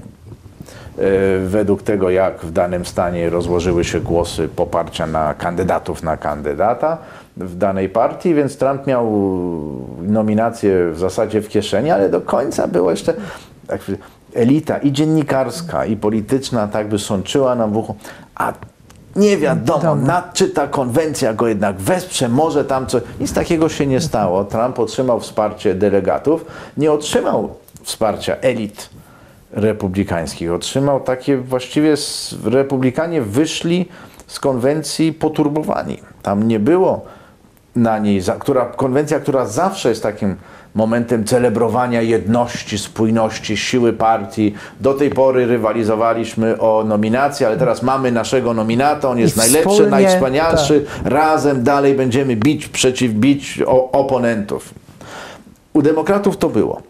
e, według tego, jak w danym stanie rozłożyły się głosy poparcia na kandydatów na kandydata w danej partii, więc Trump miał nominację w zasadzie w kieszeni, ale do końca było jeszcze... Tak, elita i dziennikarska, i polityczna tak by sączyła nam w uchu, a nie wiadomo, na, czy ta konwencja go jednak wesprze, może tam coś. Nic takiego się nie stało. Trump otrzymał wsparcie delegatów, nie otrzymał wsparcia elit republikańskich. Otrzymał takie, właściwie republikanie wyszli z konwencji poturbowani. Tam nie było na niej, która, konwencja, która zawsze jest takim momentem celebrowania jedności, spójności, siły partii. Do tej pory rywalizowaliśmy o nominację, ale teraz mamy naszego nominata, on jest I najlepszy, wspólnie, najwspanialszy. Razem dalej będziemy bić, przeciw bić o, oponentów. U demokratów to było.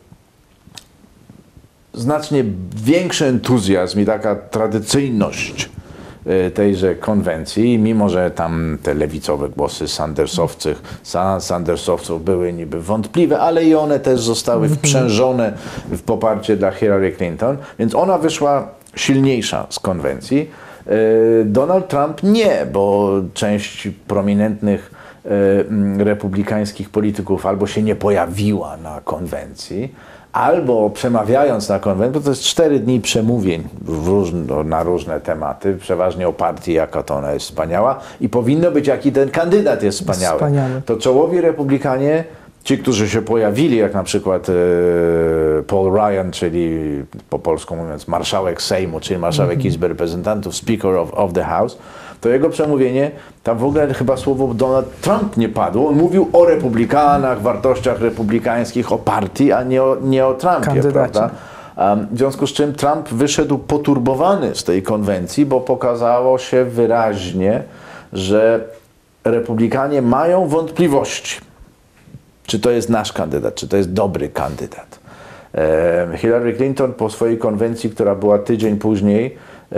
Znacznie większy entuzjazm i taka tradycyjność tejże konwencji, mimo że tam te lewicowe głosy sandersowców, sandersowców były niby wątpliwe, ale i one też zostały wprzężone w poparcie dla Hillary Clinton, więc ona wyszła silniejsza z konwencji. Donald Trump nie, bo część prominentnych republikańskich polityków albo się nie pojawiła na konwencji, albo przemawiając na konwencji, bo to jest cztery dni przemówień w różne, na różne tematy, przeważnie o partii, jaka to ona jest wspaniała i powinno być, jaki ten kandydat jest wspaniały. Wspaniały. To czołowi republikanie, ci, którzy się pojawili, jak na przykład e, Paul Ryan, czyli po polsku mówiąc marszałek Sejmu, czyli marszałek mm-hmm. Izby Reprezentantów, Speaker of, of the House, to jego przemówienie, tam w ogóle chyba słowo Donald Trump nie padło. On mówił o republikanach, wartościach republikańskich, o partii, a nie o, nie o Trumpie, Kandydacie. prawda? Um, w związku z czym Trump wyszedł poturbowany z tej konwencji, bo pokazało się wyraźnie, że republikanie mają wątpliwości, czy to jest nasz kandydat, czy to jest dobry kandydat. E, Hillary Clinton po swojej konwencji, która była tydzień później,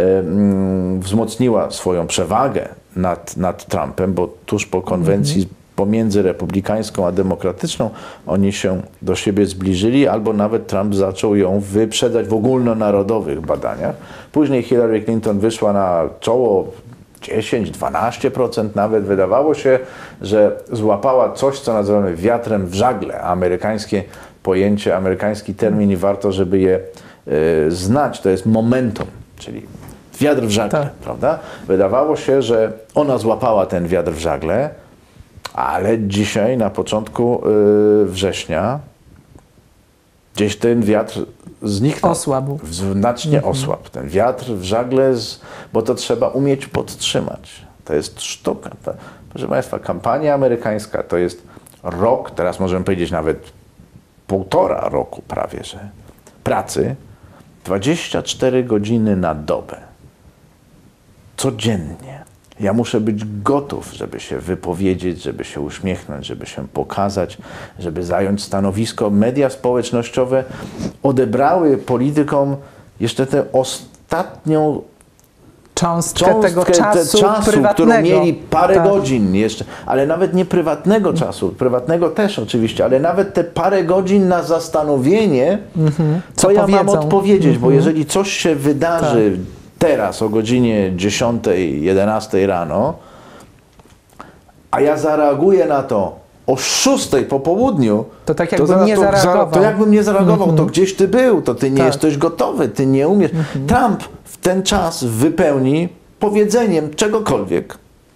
wzmocniła swoją przewagę nad, nad Trumpem, bo tuż po konwencji mm-hmm. pomiędzy republikańską a demokratyczną oni się do siebie zbliżyli, albo nawet Trump zaczął ją wyprzedzać w ogólnonarodowych badaniach. Później Hillary Clinton wyszła na czoło dziesięć do dwunastu procent nawet. Wydawało się, że złapała coś, co nazywamy wiatrem w żagle. Amerykańskie pojęcie, amerykański termin i warto, żeby je y, znać. To jest momentum, czyli wiatr w żagle, tak. prawda? Wydawało się, że ona złapała ten wiatr w żagle, ale dzisiaj na początku y, września gdzieś ten wiatr zniknął. Osłabł. Znacznie mhm. osłabł. Ten wiatr w żagle, z, bo to trzeba umieć podtrzymać. To jest sztuka. To, proszę Państwa, kampania amerykańska to jest rok, teraz możemy powiedzieć nawet półtora roku prawie, że pracy, dwadzieścia cztery godziny na dobę. Codziennie. Ja muszę być gotów, żeby się wypowiedzieć, żeby się uśmiechnąć, żeby się pokazać, żeby zająć stanowisko. Media społecznościowe odebrały politykom jeszcze tę ostatnią cząstkę, cząstkę tego czasu, te czasu prywatnego. którą mieli parę tak. godzin jeszcze, ale nawet nie prywatnego czasu, prywatnego też oczywiście, ale nawet te parę godzin na zastanowienie, mm-hmm. co, co ja powiedzą. mam odpowiedzieć, mm-hmm. bo jeżeli coś się wydarzy tak. teraz o godzinie dziesiątej, jedenastej rano, a ja zareaguję na to o szóstej po południu, to tak jakbym to, nie to, zareagował. To jakbym nie zareagował, mm-hmm. to gdzieś ty był, to ty nie tak. jesteś gotowy, ty nie umiesz. Mm-hmm. Trump w ten czas wypełni powiedzeniem czegokolwiek.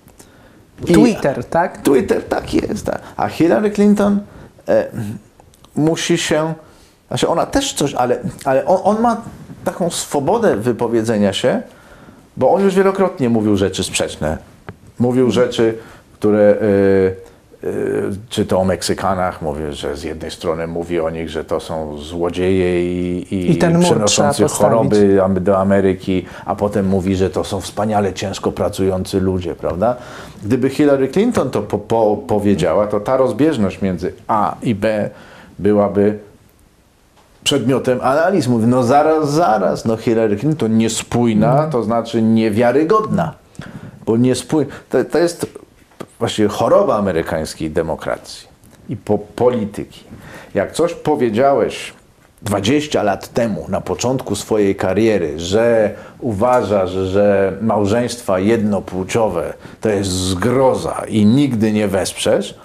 I Twitter, tak? Twitter, tak jest. Tak. A Hillary Clinton e, musi się, znaczy ona też coś, ale, ale on, on ma taką swobodę wypowiedzenia się, bo on już wielokrotnie mówił rzeczy sprzeczne. Mówił rzeczy, które, y, y, czy to o Meksykanach, mówi, że z jednej strony mówi o nich, że to są złodzieje i, i, I ten przynoszący choroby do Ameryki, a potem mówi, że to są wspaniale ciężko pracujący ludzie, prawda? Gdyby Hillary Clinton to po, po, powiedziała, to ta rozbieżność między A i B byłaby przedmiotem analiz. Mówi, no zaraz, zaraz, no Hillary Clinton niespójna, to znaczy niewiarygodna, bo niespójna, to, to jest właściwie choroba amerykańskiej demokracji i po, polityki. Jak coś powiedziałeś dwadzieścia lat temu, na początku swojej kariery, że uważasz, że małżeństwa jednopłciowe to jest zgroza i nigdy nie wesprzesz,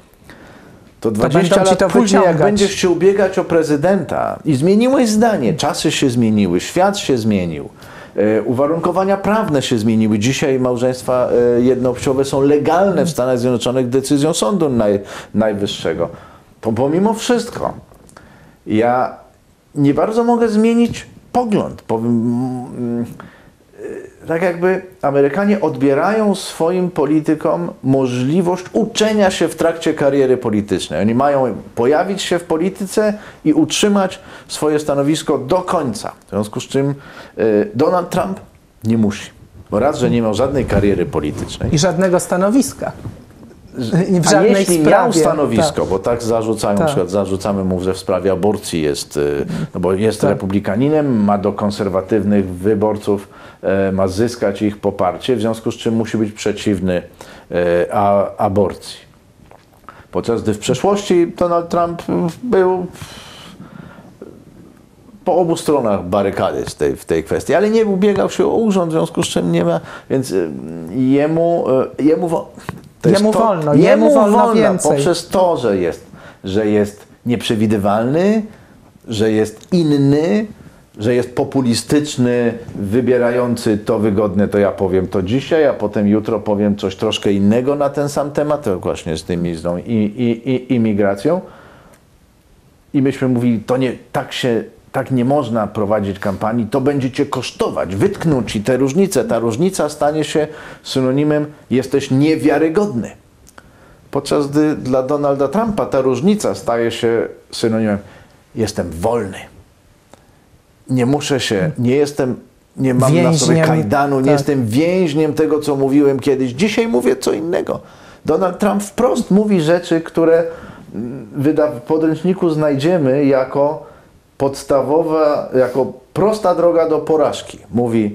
to dwadzieścia lat później, jak będziesz się ubiegać o prezydenta i zmieniłeś zdanie, czasy się zmieniły, świat się zmienił, e, uwarunkowania prawne się zmieniły. Dzisiaj małżeństwa e, jednopłciowe są legalne w Stanach Zjednoczonych decyzją Sądu naj, Najwyższego. To pomimo wszystko ja nie bardzo mogę zmienić pogląd. Powiem, mm, tak jakby Amerykanie odbierają swoim politykom możliwość uczenia się w trakcie kariery politycznej. Oni mają pojawić się w polityce i utrzymać swoje stanowisko do końca. W związku z czym y, Donald Trump nie musi. Bo raz, że nie miał żadnej kariery politycznej. I żadnego stanowiska. W A żadnej jeśli sprawie, miał stanowisko, tak. bo tak zarzucają, tak. na przykład zarzucamy mu, że w sprawie aborcji jest, no bo jest tak. republikaninem, ma do konserwatywnych wyborców, e, ma zyskać ich poparcie, w związku z czym musi być przeciwny e, a, aborcji. Podczas gdy w przeszłości Donald Trump był po obu stronach barykady w tej, w tej kwestii, ale nie ubiegał się o urząd, w związku z czym nie ma, więc jemu, jemu To jemu to, wolno, jemu jemu wolno wolno więcej. Poprzez to, że jest, że jest nieprzewidywalny, że jest inny, że jest populistyczny, wybierający to wygodne, to ja powiem to dzisiaj, a potem jutro powiem coś troszkę innego na ten sam temat, to właśnie z tymi z tą i, i, i, imigracją. I myśmy mówili, to nie, tak się, tak nie można prowadzić kampanii, to będzie cię kosztować, wytknąć ci te różnice. Ta różnica stanie się synonimem, jesteś niewiarygodny. Podczas gdy dla Donalda Trumpa ta różnica staje się synonimem, jestem wolny. Nie muszę się, nie jestem, nie mam więźniem, na sobie kajdanu, nie tak. jestem więźniem tego, co mówiłem kiedyś. Dzisiaj mówię co innego. Donald Trump wprost mówi rzeczy, które w podręczniku znajdziemy jako podstawowa, jako prosta droga do porażki. Mówi,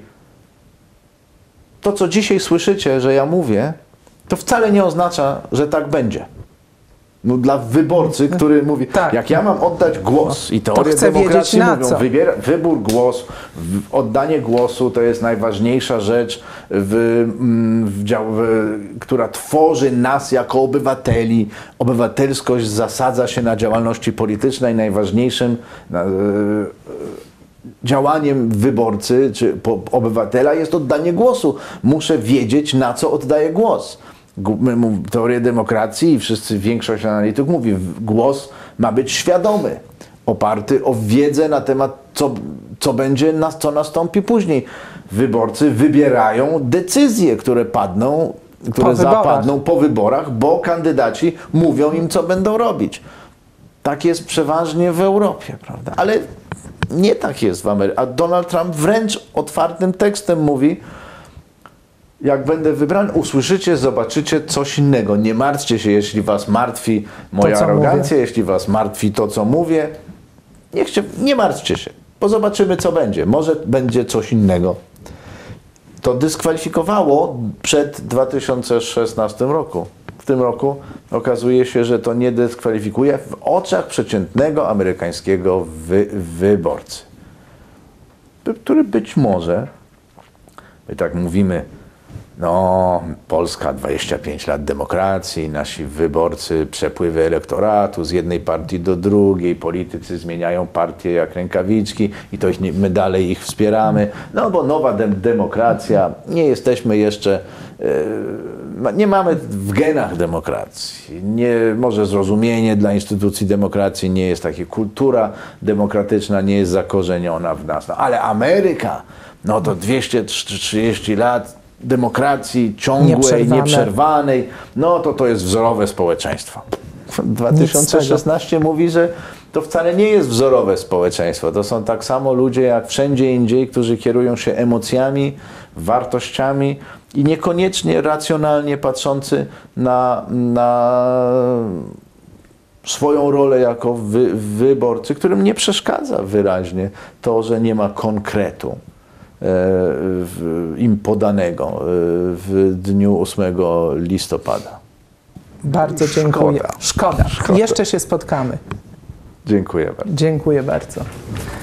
to co dzisiaj słyszycie, że ja mówię, to wcale nie oznacza, że tak będzie. No, dla wyborcy, który mówi, tak. jak ja mam oddać głos i teorie demokracji mówią, wybiera, wybór głosu, oddanie głosu to jest najważniejsza rzecz, w, w, w, która tworzy nas jako obywateli. Obywatelskość zasadza się na działalności politycznej. Najważniejszym na, e, działaniem wyborcy czy po, obywatela jest oddanie głosu. Muszę wiedzieć, na co oddaję głos. Teorię demokracji i wszyscy, większość analityków mówi, głos ma być świadomy, oparty o wiedzę na temat, co, co będzie, co nastąpi później. Wyborcy wybierają decyzje, które padną, które po zapadną po wyborach, bo kandydaci mówią im, co będą robić. Tak jest przeważnie w Europie, prawda? Ale nie tak jest w Ameryce. A Donald Trump wręcz otwartym tekstem mówi, jak będę wybrany, usłyszycie, zobaczycie coś innego. Nie martwcie się, jeśli was martwi moja to, arogancja, mówię. jeśli was martwi to, co mówię. Niech się, nie martwcie się, bo zobaczymy, co będzie. Może będzie coś innego. To dyskwalifikowało przed dwa tysiące szesnastym roku. W tym roku okazuje się, że to nie dyskwalifikuje w oczach przeciętnego amerykańskiego wy, wyborcy, który być może, my tak mówimy, no, Polska, dwadzieścia pięć lat demokracji, nasi wyborcy, przepływy elektoratu z jednej partii do drugiej, politycy zmieniają partie jak rękawiczki i to ich nie, my dalej ich wspieramy, no bo nowa de demokracja, nie jesteśmy jeszcze, yy, nie mamy w genach demokracji, nie, może zrozumienie dla instytucji demokracji nie jest takie, kultura demokratyczna nie jest zakorzeniona w nas, no, ale Ameryka, no to dwieście trzydzieści lat, demokracji ciągłej, Nieprzerwane. nieprzerwanej, no to to jest wzorowe społeczeństwo. dwa tysiące szesnaście mówi, że to wcale nie jest wzorowe społeczeństwo. To są tak samo ludzie jak wszędzie indziej, którzy kierują się emocjami, wartościami i niekoniecznie racjonalnie patrzący na, na swoją rolę jako wy, wyborcy, którym nie przeszkadza wyraźnie to, że nie ma konkretu im podanego w dniu ósmego listopada. Bardzo dziękuję. Szkoda. Szkoda. Szkoda. Jeszcze się spotkamy. Dziękuję bardzo. Dziękuję bardzo.